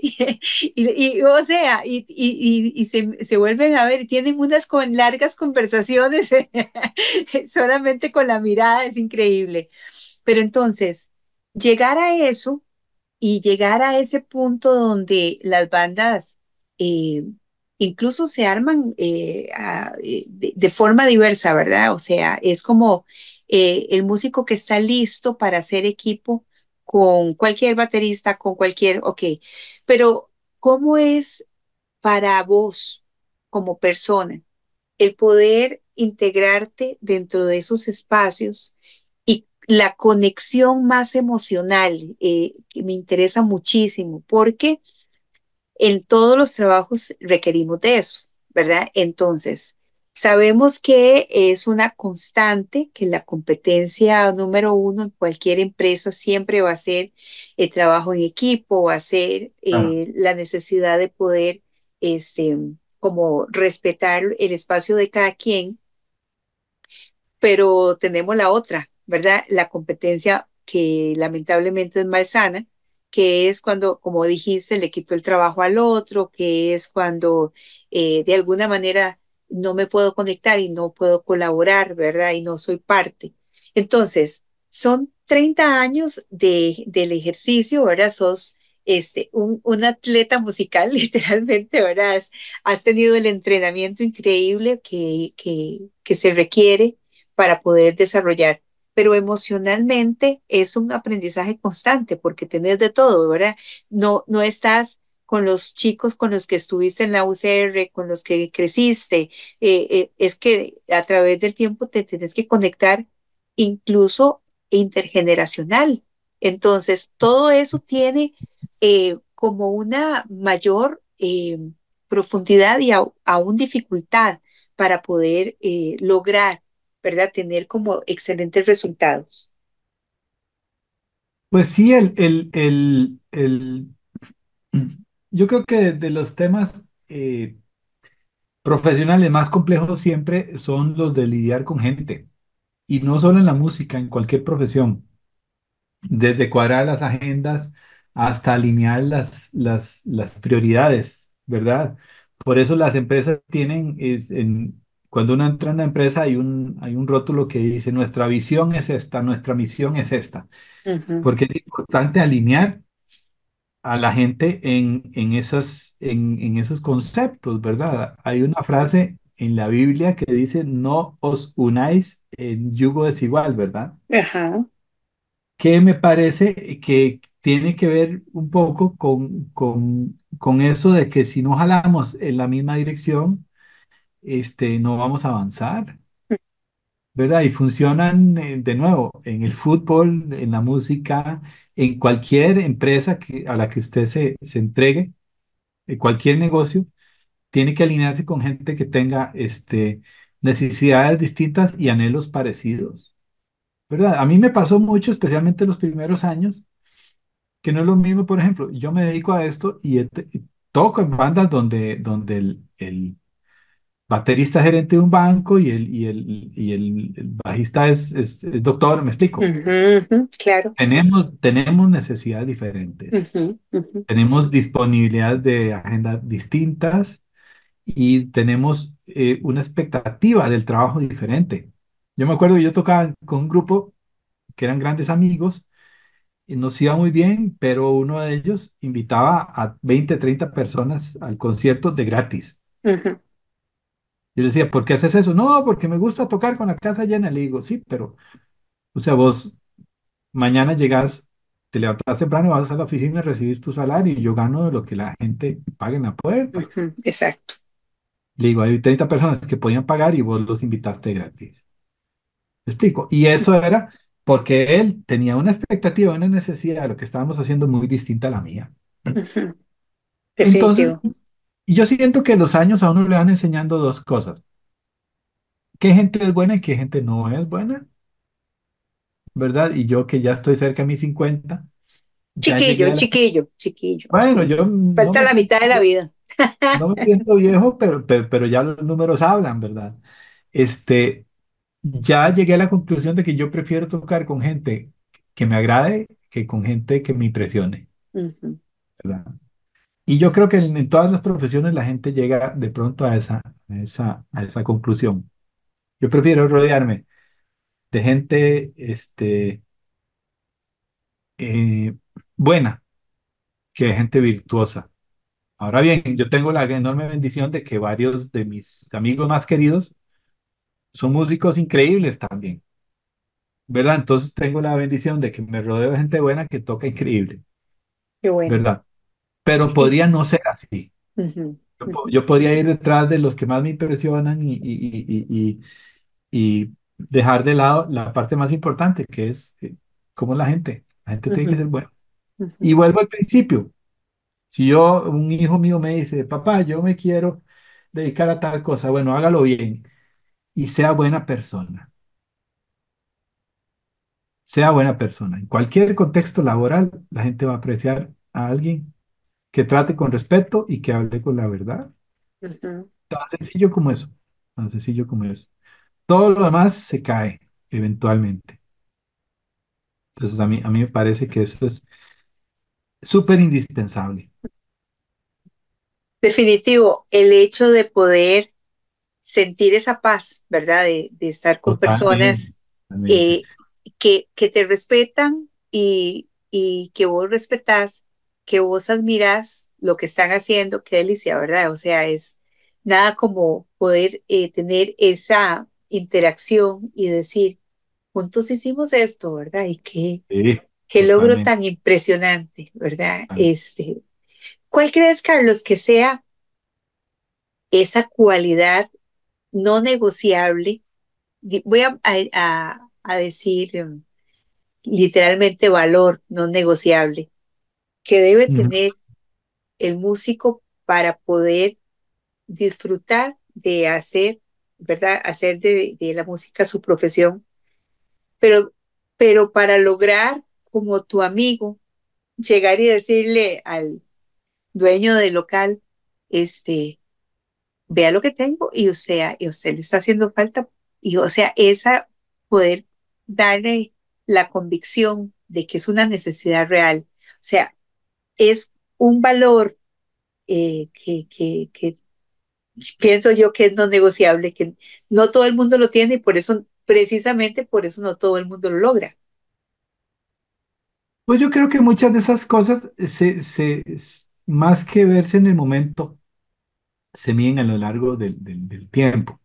O sea, y se vuelven a ver y tienen unas largas conversaciones solamente con la mirada, es increíble. Pero entonces, llegar a eso y llegar a ese punto donde las bandas eh, incluso se arman de forma diversa, ¿verdad? O sea, es como el músico que está listo para hacer equipo con cualquier baterista, con cualquier, ok, pero ¿cómo es para vos como persona el poder integrarte dentro de esos espacios y la conexión más emocional, que me interesa muchísimo, porque en todos los trabajos requerimos de eso, ¿verdad? Entonces, sabemos que es una constante, que la competencia número uno en cualquier empresa siempre va a ser el trabajo en equipo, va a ser Claro. la necesidad de poder, este, como respetar el espacio de cada quien, pero tenemos la otra, ¿verdad? La competencia que lamentablemente es malsana, que es cuando, como dijiste, le quito el trabajo al otro, que es cuando de alguna manera no me puedo conectar y no puedo colaborar, ¿verdad? Y no soy parte. Entonces, son 30 años del ejercicio, ¿verdad? Sos un atleta musical, literalmente, ¿verdad? Has tenido el entrenamiento increíble que se requiere para poder desarrollar. Pero emocionalmente es un aprendizaje constante porque tenés de todo, ¿verdad? No estás con los chicos con los que estuviste en la UCR, con los que creciste. Es que a través del tiempo te tenés que conectar incluso intergeneracional. Entonces, todo eso tiene como una mayor profundidad y aún dificultad para poder lograr, ¿verdad? Tener como excelentes resultados. Pues sí, yo creo que de los temas profesionales más complejos siempre son los de lidiar con gente. Y no solo en la música, en cualquier profesión. Desde cuadrar las agendas hasta alinear las prioridades, ¿verdad? Por eso las empresas tienen, cuando uno entra en una empresa hay un rótulo que dice, nuestra visión es esta, nuestra misión es esta, Ujú, porque es importante alinear a la gente en esos conceptos, ¿verdad? Hay una frase en la Biblia que dice, no os unáis en yugo desigual, ¿verdad? ajá, Que me parece que tiene que ver un poco con eso de que si no jalamos en la misma dirección, no vamos a avanzar, ¿verdad? Y funcionan de nuevo en el fútbol, en la música, en cualquier empresa a la que usted se entregue, en cualquier negocio, tiene que alinearse con gente que tenga necesidades distintas y anhelos parecidos, ¿verdad? A mí me pasó mucho, especialmente los primeros años que no es lo mismo, por ejemplo, yo me dedico a esto y toco en bandas donde el baterista es gerente de un banco y el bajista es doctor, me explico. ujú, ujú, claro, Tenemos necesidades diferentes, ujú, ujú, tenemos disponibilidad de agenda distintas y tenemos una expectativa del trabajo diferente. Yo me acuerdo que yo tocaba con un grupo que eran grandes amigos y nos iba muy bien, pero uno de ellos invitaba a 20 30 personas al concierto de gratis. ujú, Yo le decía, ¿por qué haces eso? No, porque me gusta tocar con la casa llena. Le digo, sí, pero, o sea, vos mañana llegás, te levantás temprano, vas a la oficina, recibís tu salario y yo gano de lo que la gente paga en la puerta. ujú, exacto. Le digo, hay 30 personas que podían pagar y vos los invitaste gratis. ¿Me explico? Y eso era porque él tenía una expectativa, una necesidad de lo que estábamos haciendo muy distinta a la mía. Ujú, Entonces, definitivo. y yo siento que los años a uno le van enseñando dos cosas. ¿Qué gente es buena y qué gente no es buena? ¿Verdad? Y yo que ya estoy cerca de mis 50 ya llegué Chiquillo, a la... chiquillo, chiquillo. Bueno, yo Falta la mitad de la vida. no me siento viejo, pero ya los números hablan, ¿verdad? Este, ya llegué a la conclusión de que yo prefiero tocar con gente que me agrade que con gente que me impresione, Ujú, ¿verdad? Y yo creo que en todas las profesiones la gente llega de pronto a esa conclusión. Yo prefiero rodearme de gente eh, buena que de gente virtuosa. Ahora bien, yo tengo la enorme bendición de que varios de mis amigos más queridos son músicos increíbles también, ¿verdad? Entonces tengo la bendición de que me rodeo de gente buena que toca increíble, qué bueno. ¿verdad? Pero Y, podría no ser así. ujú, Yo, ujú, yo podría ir detrás de los que más me impresionan y dejar de lado la parte más importante, que es cómo es la gente. La gente tiene que ujú, ser buena. Y ujú, vuelvo al principio. Si un hijo mío me dice, papá, yo me quiero dedicar a tal cosa, bueno, hágalo bien y sea buena persona. Sea buena persona. En cualquier contexto laboral, la gente va a apreciar a alguien que trate con respeto y que hable con la verdad. ujú. Tan sencillo como eso. Tan sencillo como eso. Todo lo demás se cae eventualmente. Entonces a mí me parece que eso es súper indispensable. Definitivo, el hecho de poder sentir esa paz, ¿verdad? De estar con Totalmente. personas Totalmente. eh, que te respetan y que vos respetás, que vos admirás lo que están haciendo, qué delicia, ¿verdad? O sea, es nada como poder tener esa interacción y decir, juntos hicimos esto, ¿verdad? Y Sí, qué logro totalmente. tan impresionante, ¿verdad? ¿Cuál crees, Carlos, que sea esa cualidad no negociable? Voy a decir literalmente valor no negociable que debe Ujú. tener el músico para poder disfrutar de hacer, ¿verdad? Hacer de la música su profesión, pero, pero para lograr, como tu amigo, llegar y decirle al dueño del local, este, vea lo que tengo y usted le está haciendo falta, y o sea, esa poder darle la convicción de que es una necesidad real. O sea, es un valor que pienso yo que es no negociable, que no todo el mundo lo tiene y por eso, precisamente por eso no todo el mundo lo logra. Pues yo creo que muchas de esas cosas, más que verse en el momento, se miden a lo largo del tiempo.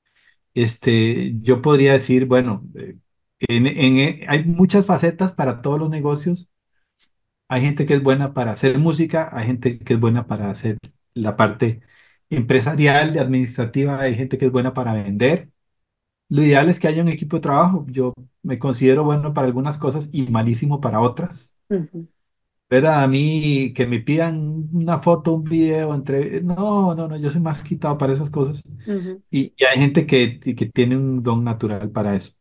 Yo podría decir, bueno, hay muchas facetas para todos los negocios. Hay gente que es buena para hacer música, hay gente que es buena para hacer la parte empresarial y administrativa, hay gente que es buena para vender. Lo ideal es que haya un equipo de trabajo. Yo me considero bueno para algunas cosas y malísimo para otras. Ujú, ¿Verdad? A mí que me pidan una foto, un video, No, no, no, yo soy más quitado para esas cosas. ujú, Y hay gente que tiene un don natural para eso.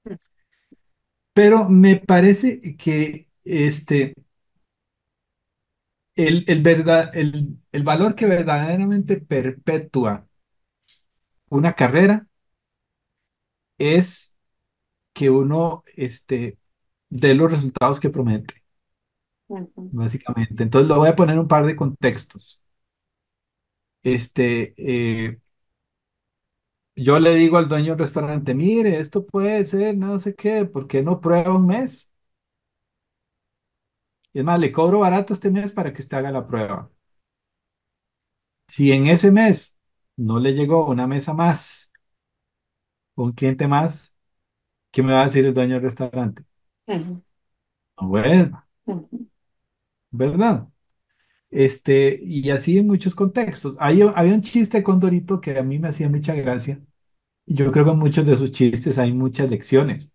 Pero me parece que el valor que verdaderamente perpetúa una carrera es que uno dé los resultados que promete, ujú, básicamente. Entonces, lo voy a poner en un par de contextos. Este, eh, yo le digo al dueño del restaurante, mire, esto puede ser no sé qué, ¿por qué no prueba un mes? Y es más, le cobro barato este mes para que usted haga la prueba. Si en ese mes no le llegó una mesa más, un cliente más, ¿qué me va a decir el dueño del restaurante? ujú, No vuelva, ujú, ¿verdad? Y así en muchos contextos. Había un chiste con Dorito que a mí me hacía mucha gracia. Y yo creo que en muchos de sus chistes hay muchas lecciones.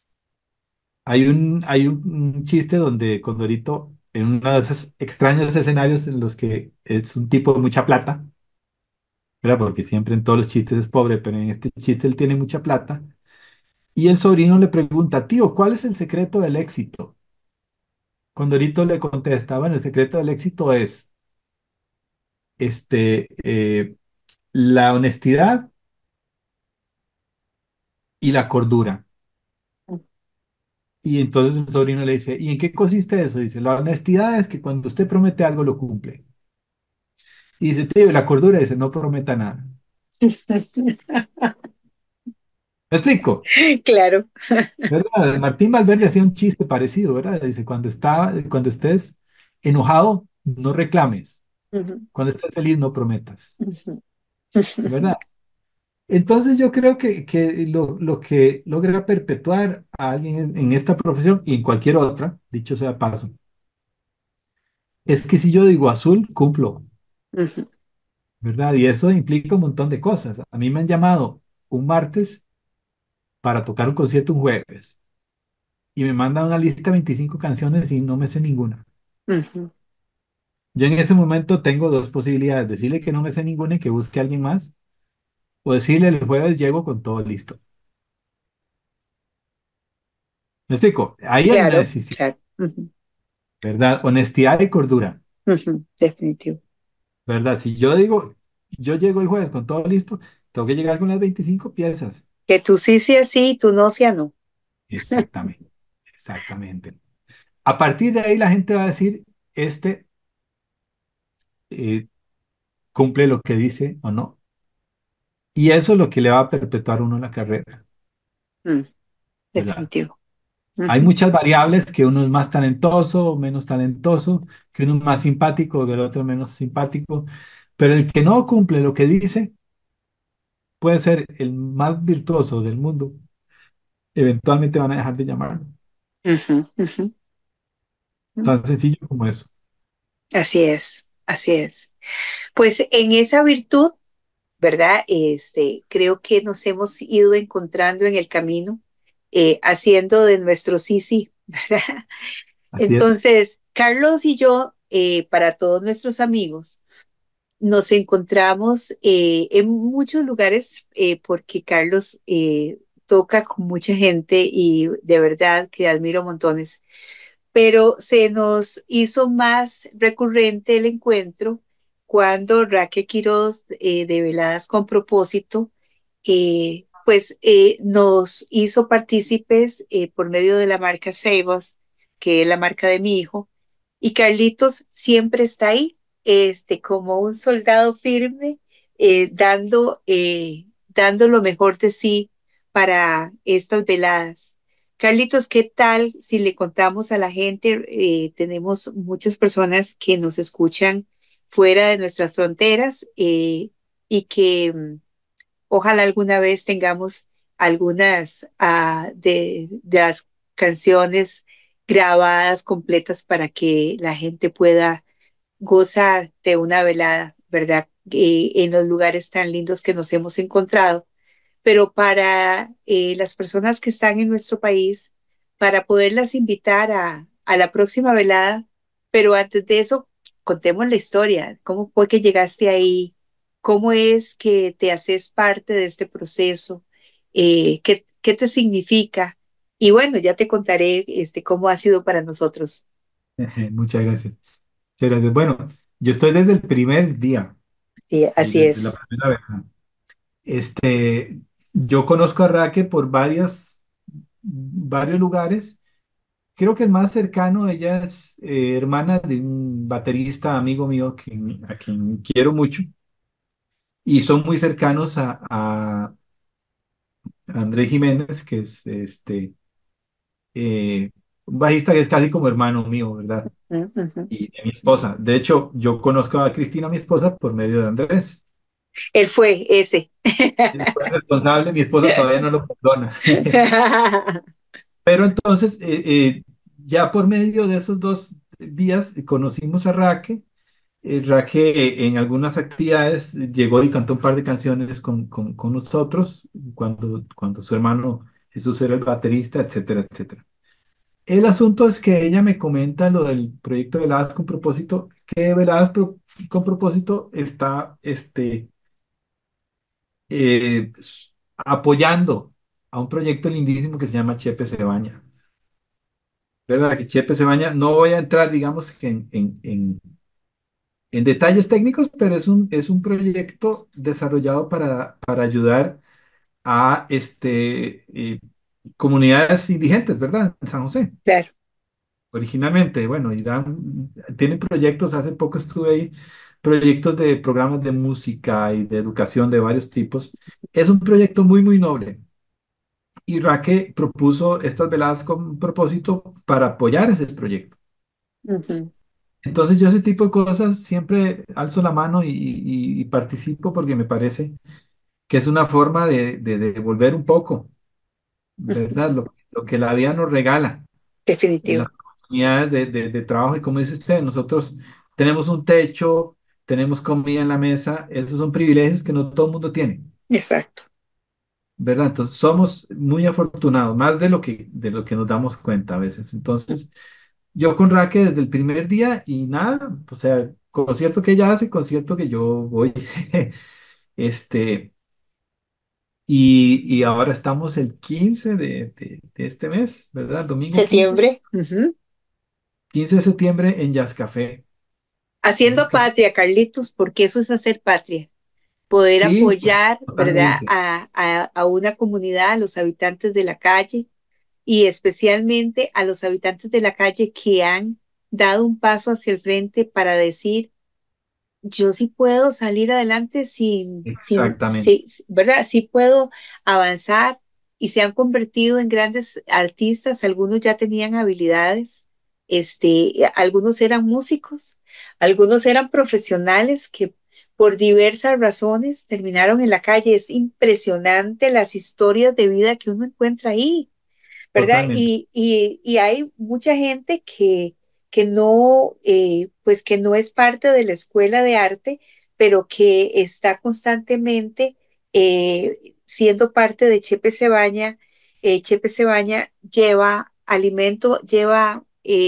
Hay un chiste donde Condorito, en uno de esos extraños escenarios en los que es un tipo de mucha plata, ¿verdad? Porque siempre en todos los chistes es pobre, pero en este chiste él tiene mucha plata. Y el sobrino le pregunta, tío, ¿cuál es el secreto del éxito? Condorito le contesta, bueno, el secreto del éxito es este, eh, la honestidad y la cordura. Y entonces el sobrino le dice, ¿y en qué consiste eso? Dice, la honestidad es que cuando usted promete algo lo cumple. Y dice, tío, la cordura dice, no prometa nada. ¿Me explico? claro. ¿Verdad? Martín Valverde hacía un chiste parecido, ¿verdad? Dice, cuando estés enojado, no reclames. Ujú, Cuando estés feliz, no prometas. ujú. ¿Verdad? Entonces yo creo que lo que logra perpetuar a alguien en esta profesión y en cualquier otra, dicho sea paso, es que si yo digo azul, cumplo, Ujú, ¿verdad? Y eso implica un montón de cosas. A mí me han llamado un martes para tocar un concierto un jueves y me mandan una lista de 25 canciones y no me sé ninguna. ujú. Yo en ese momento tengo dos posibilidades, decirle que no me sé ninguna y que busque a alguien más, o decirle el jueves llego con todo listo. ¿Me explico? Ahí hay una Claro, decisión, claro. Ujú, ¿verdad? Honestidad y cordura, ujú, definitivo. ¿verdad? Si yo digo, yo llego el jueves con todo listo, tengo que llegar con las 25 piezas. Que tú sí sea sí, tú no sea no. Exactamente, exactamente. A partir de ahí la gente va a decir, este eh, cumple lo que dice o no. Y eso es lo que le va a perpetuar a uno la carrera, Mm, ¿verdad? definitivo. Hay ujú, muchas variables, que uno es más talentoso o menos talentoso, que uno es más simpático, que el otro menos simpático, pero el que no cumple lo que dice puede ser el más virtuoso del mundo. Eventualmente van a dejar de llamarlo. ujú, ujú, ujú. Tan sencillo como eso. Así es, así es. Pues en esa virtud, ¿verdad? Creo que nos hemos ido encontrando en el camino, haciendo de nuestro sí, sí, ¿verdad? Así es. Entonces, Carlos y yo, para todos nuestros amigos, nos encontramos en muchos lugares porque Carlos toca con mucha gente y de verdad que admiro montones, pero se nos hizo más recurrente el encuentro cuando Raquel Quiroz de Veladas con Propósito nos hizo partícipes por medio de la marca Savos, que es la marca de mi hijo, y Carlitos siempre está ahí, como un soldado firme, dando lo mejor de sí para estas veladas. Carlitos, ¿qué tal si le contamos a la gente? Tenemos muchas personas que nos escuchan fuera de nuestras fronteras y que ojalá alguna vez tengamos algunas de las canciones grabadas completas para que la gente pueda gozar de una velada, ¿verdad? En los lugares tan lindos que nos hemos encontrado, pero para las personas que están en nuestro país, para poderlas invitar a la próxima velada, pero antes de eso, contemos la historia, cómo fue que llegaste ahí, cómo es que te haces parte de este proceso, qué te significa, y bueno, ya te contaré cómo ha sido para nosotros. Muchas gracias. Muchas gracias. Bueno, yo estoy desde el primer día, Sí, así desde la es. primera vez. Este, yo conozco a Raque por varios lugares. Creo que el más cercano, ella es hermana de un baterista amigo mío a quien quiero mucho y son muy cercanos a Andrés Jiménez, que es un bajista que es casi como hermano mío, ¿verdad? Ujú, ujú. Y de mi esposa. De hecho, yo conozco a Cristina, mi esposa, por medio de Andrés. Él fue ese. Él fue el responsable, mi esposa todavía no lo perdona. Pero entonces, ya por medio de esos dos días conocimos a Raque. Raque en algunas actividades llegó y cantó un par de canciones con nosotros cuando su hermano Jesús era el baterista, etcétera, etcétera. El asunto es que ella me comenta lo del proyecto Veladas con Propósito, que con Propósito está apoyando a un proyecto lindísimo que se llama Chepe se baña. ¿Verdad? Que Chepe se baña. No voy a entrar, digamos, en detalles técnicos, pero es un proyecto desarrollado para ayudar a comunidades indigentes, ¿verdad? En San José. Claro. Originalmente, bueno, tienen proyectos, hace poco estuve ahí, proyectos de programas de música y de educación de varios tipos. Es un proyecto muy, muy noble. Y Raque propuso estas veladas con propósito para apoyar ese proyecto. Ujú, Entonces yo ese tipo de cosas siempre alzo la mano y participo porque me parece que es una forma de devolver un poco, ujú. ¿verdad? Lo que la vida nos regala en las Definitivo. oportunidades de trabajo. Y como dice usted, nosotros tenemos un techo, tenemos comida en la mesa, esos son privilegios que no todo el mundo tiene, Exacto. ¿verdad? Entonces somos muy afortunados, más de lo que nos damos cuenta a veces. Entonces, yo con Raque desde el primer día y nada, o sea, concierto que ella hace, concierto que yo voy. Este, y ahora estamos el 15 de este mes, ¿verdad? Domingo 15 Septiembre. Ujú. 15 de septiembre en Jazz Café. Jazz Haciendo Café. patria, Carlitos, porque eso es hacer patria. Poder Sí, apoyar, ¿verdad? totalmente. A una comunidad, a los habitantes de la calle y especialmente a los habitantes de la calle que han dado un paso hacia el frente para decir, yo sí puedo salir adelante Exactamente. ¿verdad? Sí puedo avanzar y se han convertido en grandes artistas. Algunos ya tenían habilidades, algunos eran músicos, algunos eran profesionales que por diversas razones terminaron en la calle. Es impresionante las historias de vida que uno encuentra ahí, ¿verdad? Totalmente. Y hay mucha gente que no, pues que no es parte de la escuela de arte, pero que está constantemente siendo parte de Chepe Cebaña. Chepe Cebaña lleva alimento, lleva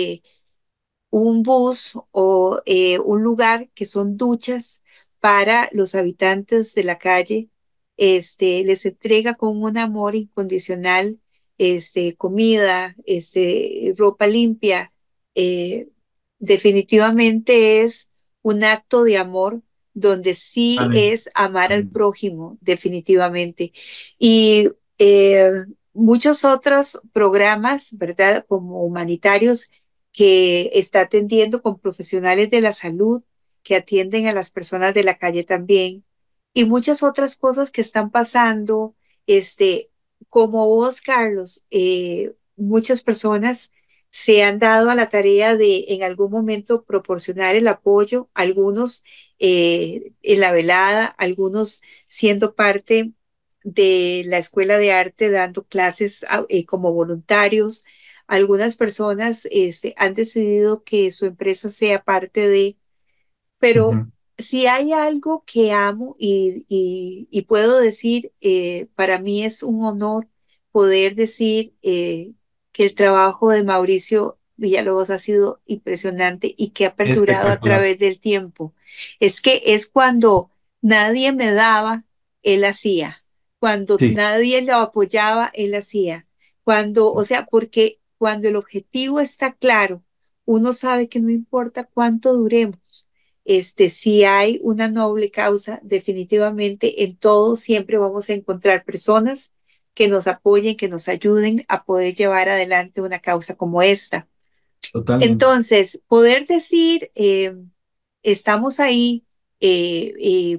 un bus o un lugar que son duchas para los habitantes de la calle. Les entrega con un amor incondicional, comida, ropa limpia. Eh, Definitivamente es un acto de amor donde sí Totalmente. es amar al Totalmente. prójimo, definitivamente. Y eh, muchos otros programas, ¿verdad? Como humanitarios que está atendiendo con profesionales de la salud que atienden a las personas de la calle también, y muchas otras cosas que están pasando, este, como vos, Carlos. Muchas personas se han dado a la tarea de en algún momento proporcionar el apoyo, algunos en la velada, algunos siendo parte de la escuela de arte, dando clases como voluntarios. Algunas personas han decidido que su empresa sea parte de, pero Ujú. si hay algo que amo y puedo decir, para mí es un honor poder decir que el trabajo de Mauricio Villalobos ha sido impresionante y que ha perdurado a Espectacular. través del tiempo. Es que es cuando nadie me daba, él hacía. Cuando Sí, nadie lo apoyaba, él hacía. Cuando, o sea, porque cuando el objetivo está claro, uno sabe que no importa cuánto duremos, si hay una noble causa, definitivamente en todo siempre vamos a encontrar personas que nos apoyen, que nos ayuden a poder llevar adelante una causa como esta. totalmente. Entonces, poder decir, estamos ahí, eh, eh,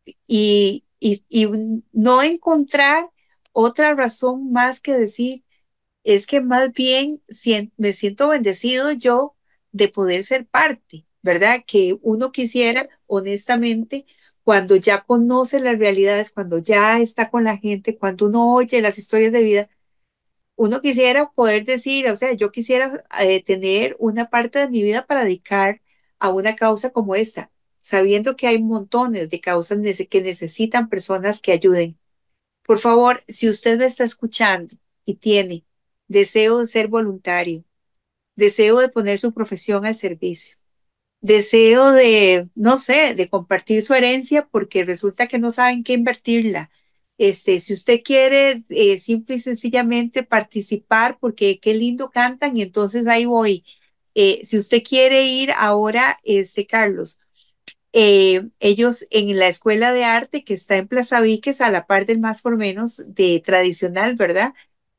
y no encontrar otra razón más que decir, es que más bien me siento bendecido yo de poder ser parte, ¿verdad? Que uno quisiera, honestamente, cuando ya conoce las realidades, cuando ya está con la gente, cuando uno oye las historias de vida, uno quisiera poder decir, o sea, yo quisiera tener una parte de mi vida para dedicar a una causa como esta, sabiendo que hay montones de causas que necesitan personas que ayuden. Por favor, si usted me está escuchando y tiene deseo de ser voluntario, deseo de poner su profesión al servicio, deseo de, no sé, de compartir su herencia porque resulta que no saben qué invertirla. Si usted quiere simple y sencillamente participar porque qué lindo cantan y entonces ahí voy. Si usted quiere ir ahora, Carlos, ellos en la escuela de arte que está en Plaza Víquez, a la par del más por menos de tradicional, ¿verdad?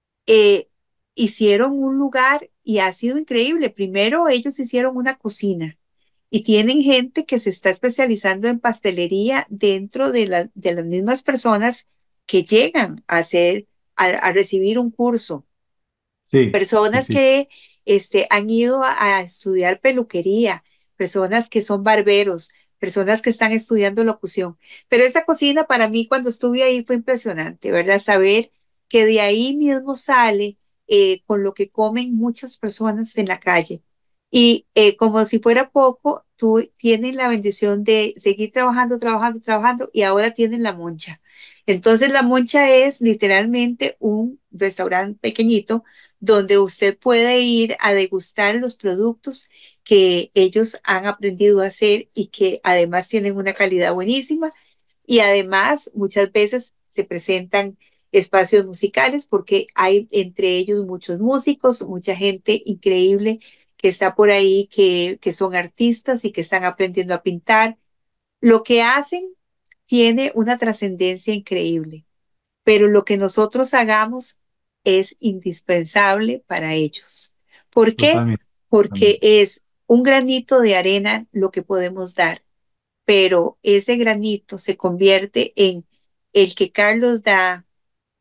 Hicieron un lugar y ha sido increíble. Primero ellos hicieron una cocina y tienen gente que se está especializando en pastelería dentro de las mismas personas que llegan a hacer, a recibir un curso. Sí, sí, Personas sí. que han ido a estudiar peluquería, personas que son barberos, personas que están estudiando locución. Pero esa cocina para mí cuando estuve ahí fue impresionante, ¿verdad? Saber que de ahí mismo sale con lo que comen muchas personas en la calle. Y como si fuera poco, tú tienen la bendición de seguir trabajando, trabajando, trabajando y ahora tienen la moncha. Entonces la moncha es literalmente un restaurante pequeñito donde usted puede ir a degustar los productos que ellos han aprendido a hacer y que además tienen una calidad buenísima. Y además muchas veces se presentan espacios musicales porque hay entre ellos muchos músicos, mucha gente increíble que está por ahí, que son artistas y que están aprendiendo a pintar. Lo que hacen tiene una trascendencia increíble, pero lo que nosotros hagamos es indispensable para ellos. ¿Por qué? Totalmente. Porque Totalmente. es un granito de arena lo que podemos dar, pero ese granito se convierte en el que Carlos da,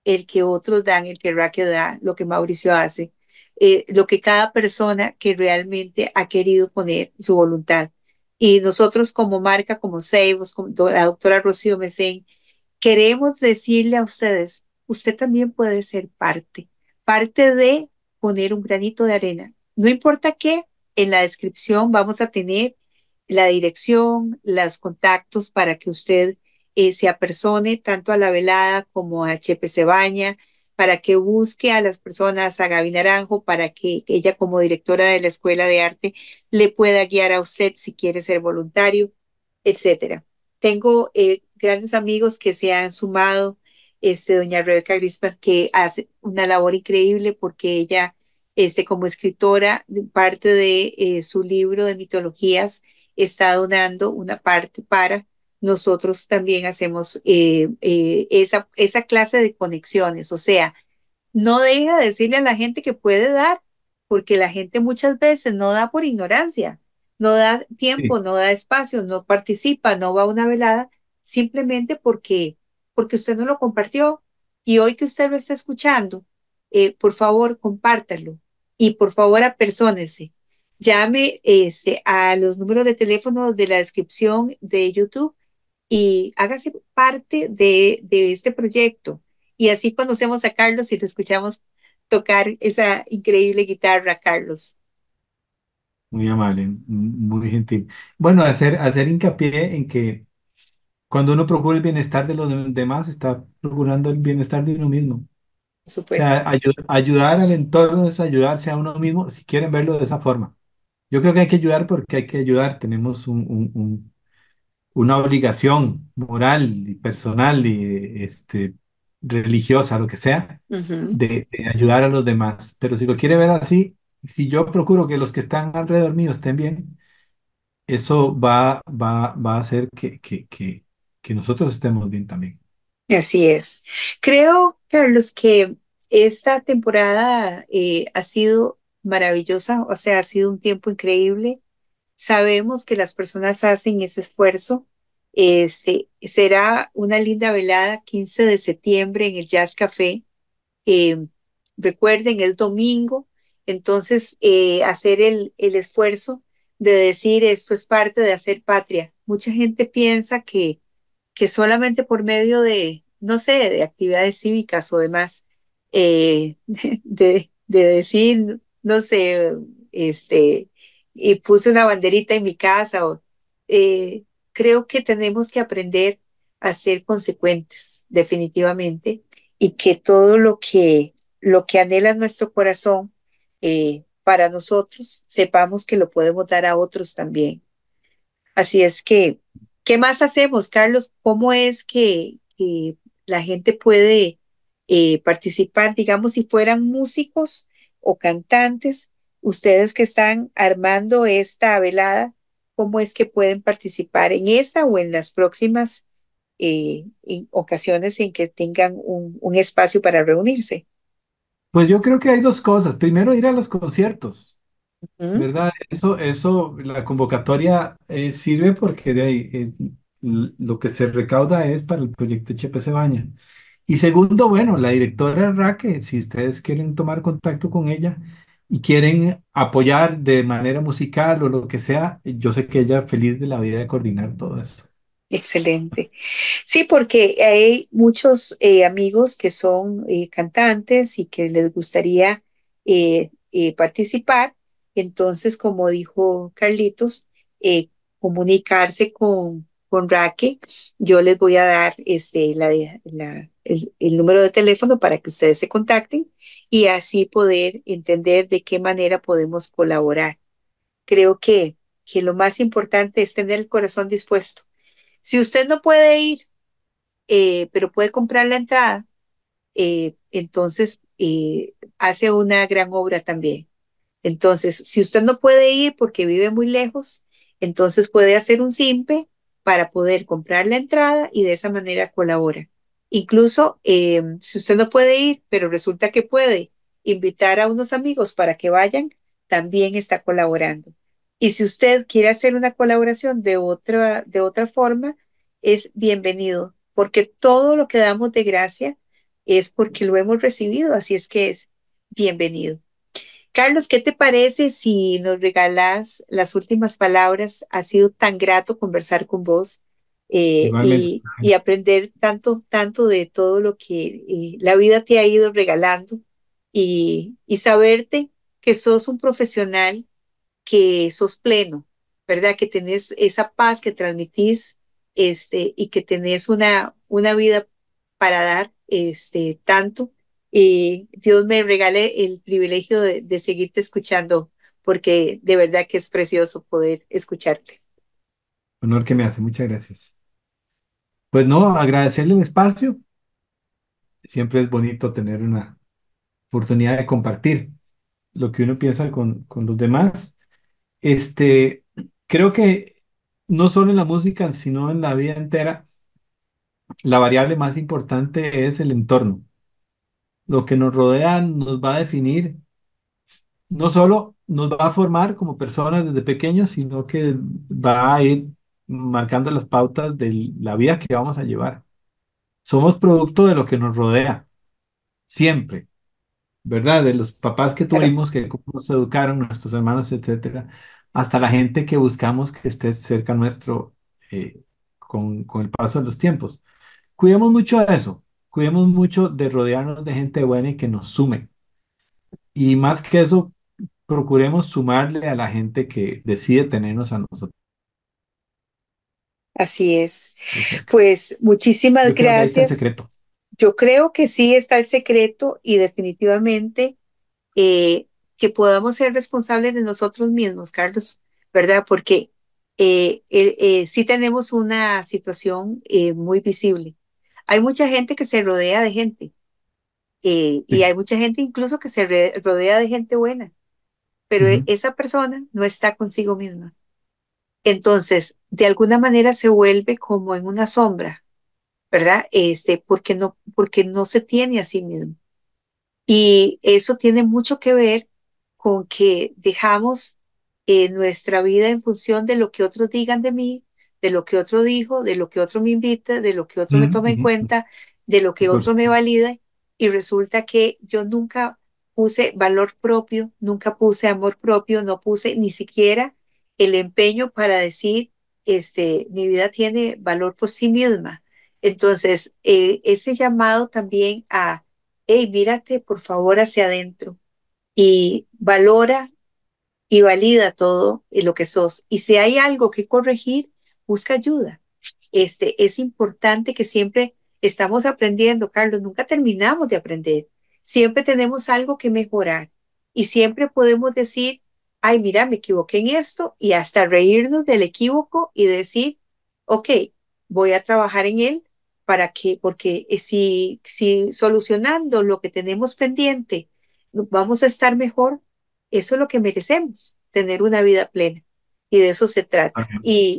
el que otros dan, el que Raque da, lo que Mauricio hace, lo que cada persona que realmente ha querido poner su voluntad. Y nosotros como marca, como Seibos, como la doctora Rocío Mesén, queremos decirle a ustedes, usted también puede ser parte de poner un granito de arena. No importa qué, en la descripción vamos a tener la dirección, los contactos para que usted se apersone tanto a la velada como a Chepe Cebaña, para que busque a las personas, a Gaby Naranjo, para que ella como directora de la Escuela de Arte le pueda guiar a usted si quiere ser voluntario, etcétera. Tengo grandes amigos que se han sumado, doña Rebeca Grispan, que hace una labor increíble porque ella, como escritora, parte de su libro de mitologías, está donando una parte para nosotros también hacemos esa clase de conexiones, o sea, no deja de decirle a la gente que puede dar, porque la gente muchas veces no da por ignorancia, no da Sí. tiempo, no da espacio, no participa, no va a una velada, simplemente porque usted no lo compartió. Y hoy que usted lo está escuchando, por favor, compártalo y por favor, apersónese. Llame a los números de teléfono de la descripción de YouTube y hágase parte de este proyecto. Y así conocemos a Carlos y lo escuchamos tocar esa increíble guitarra, Carlos. Muy amable, muy gentil. Bueno, hacer hincapié en que cuando uno procura el bienestar de los demás, está procurando el bienestar de uno mismo. O Por supuesto. sea, ayudar al entorno es ayudarse a uno mismo, si quieren verlo de esa forma. Yo creo que hay que ayudar porque hay que ayudar. Tenemos una obligación moral y personal y religiosa, lo que sea, Ujú. de ayudar a los demás. Pero si lo quiere ver así, si yo procuro que los que están alrededor mío estén bien, eso va a hacer que nosotros estemos bien también. Así es. Creo, Carlos, que esta temporada ha sido maravillosa, o sea, ha sido un tiempo increíble. Sabemos que las personas hacen ese esfuerzo. Será una linda velada 15 de septiembre en el Jazz Café. Eh, Recuerden, es domingo, entonces hacer el esfuerzo de decir esto es parte de hacer patria. Mucha gente piensa que solamente por medio de, no sé, de actividades cívicas o demás, de decir, no sé, y puse una banderita en mi casa, eh, creo que tenemos que aprender a ser consecuentes, definitivamente, y que todo lo que anhela nuestro corazón para nosotros, sepamos que lo podemos dar a otros también. Así es que, ¿qué más hacemos, Carlos? ¿Cómo es que la gente puede participar? Digamos, si fueran músicos o cantantes, ustedes que están armando esta velada, ¿cómo es que pueden participar en esta o en las próximas en ocasiones en que tengan un espacio para reunirse? Pues yo creo que hay dos cosas. Primero, ir a los conciertos. ¿Mm? ¿Verdad? La convocatoria sirve porque de ahí lo que se recauda es para el proyecto Chepe Baña. Y segundo, bueno, la directora Raque, si ustedes quieren tomar contacto con ella y quieren apoyar de manera musical o lo que sea, yo sé que ella feliz de la vida de coordinar todo eso. Excelente. Sí, porque hay muchos amigos que son cantantes y que les gustaría participar. Entonces, como dijo Carlitos, comunicarse con Raque. Yo les voy a dar el número de teléfono para que ustedes se contacten y así poder entender de qué manera podemos colaborar. Creo que lo más importante es tener el corazón dispuesto. Si usted no puede ir, pero puede comprar la entrada, entonces hace una gran obra también. Entonces, si usted no puede ir porque vive muy lejos, entonces puede hacer un simpe para poder comprar la entrada y de esa manera colabora. Incluso si usted no puede ir, pero resulta que puede invitar a unos amigos para que vayan, también está colaborando. Y si usted quiere hacer una colaboración de otra forma, es bienvenido, porque todo lo que damos de gracia es porque lo hemos recibido, así es que es bienvenido. Carlos, ¿qué te parece si nos regalas las últimas palabras? Ha sido tan grato conversar con vos Igualmente. y aprender tanto, tanto de todo lo que la vida te ha ido regalando y saberte que sos un profesional, que sos pleno, ¿verdad? Que tenés esa paz que transmitís y que tenés una vida para dar tanto. Y Dios me regale el privilegio de seguirte escuchando, porque de verdad que es precioso poder escucharte. Honor que me hace, muchas gracias. Pues no, agradecerle el espacio. Siempre es bonito tener una oportunidad de compartir lo que uno piensa con los demás. Este, creo que no solo en la música, sino en la vida entera, la variable más importante es el entorno. Lo que nos rodea nos va a definir, no solo nos va a formar como personas desde pequeños, sino que va a ir marcando las pautas de la vida que vamos a llevar. Somos producto de lo que nos rodea, siempre. ¿Verdad? De los papás que Claro. tuvimos, que cómo nos educaron, nuestros hermanos, etcétera, hasta la gente que buscamos que esté cerca nuestro con el paso de los tiempos. Cuidemos mucho de eso, cuidemos mucho de rodearnos de gente buena y que nos sume. Y más que eso, procuremos sumarle a la gente que decide tenernos a nosotros Así es. cerca. Pues muchísimas Yo creo que ahí está el gracias. secreto. Yo creo que sí está el secreto y definitivamente eh, que podamos ser responsables de nosotros mismos, Carlos, ¿verdad? Porque sí tenemos una situación muy visible. Hay mucha gente que se rodea de gente y Sí. hay mucha gente incluso que se rodea de gente buena, pero Ujú, esa persona no está consigo misma. Entonces, de alguna manera se vuelve como en una sombra, ¿verdad? Porque no se tiene a sí mismo. Y eso tiene mucho que ver con que dejamos nuestra vida en función de lo que otros digan de mí, de lo que otro dijo, de lo que otro me invita, de lo que otro me ujú, toma en ujú. cuenta, de lo que Por otro me supuesto. valida. Y resulta que yo nunca puse valor propio, nunca puse amor propio, no puse ni siquiera el empeño para decir, mi vida tiene valor por sí misma. Entonces, ese llamado también a hey, mírate por favor hacia adentro y valora y valida todo lo que sos. Y si hay algo que corregir, busca ayuda. Es importante que siempre estamos aprendiendo, Carlos, nunca terminamos de aprender. Siempre tenemos algo que mejorar y siempre podemos decir, ay, mira, me equivoqué en esto y hasta reírnos del equívoco y decir, ok, voy a trabajar en él para que, porque si solucionando lo que tenemos pendiente vamos a estar mejor, eso es lo que merecemos, tener una vida plena. Y de eso se trata.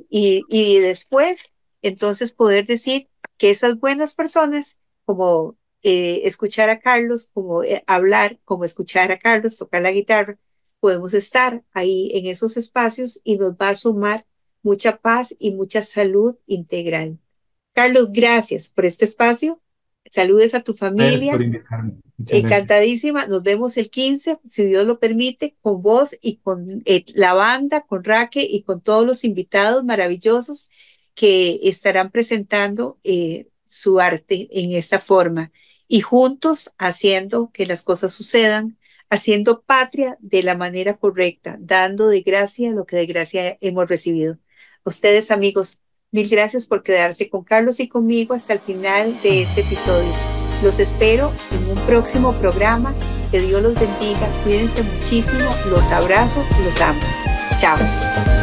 Y después entonces poder decir que esas buenas personas, como escuchar a Carlos, como hablar, como escuchar a Carlos tocar la guitarra, podemos estar ahí en esos espacios y nos va a sumar mucha paz y mucha salud integral. Carlos, gracias por este espacio. Saludes a tu Gracias por familia. invitarme. Muchas gracias. Encantadísima. Nos vemos el 15, si Dios lo permite, con vos y con la banda, con Raque y con todos los invitados maravillosos que estarán presentando su arte en esta forma y juntos haciendo que las cosas sucedan, haciendo patria de la manera correcta, dando de gracia lo que de gracia hemos recibido. Ustedes, amigos, mil gracias por quedarse con Carlos y conmigo hasta el final de este episodio. Los espero en un próximo programa. Que Dios los bendiga. Cuídense muchísimo. Los abrazo. Los amo. Chao.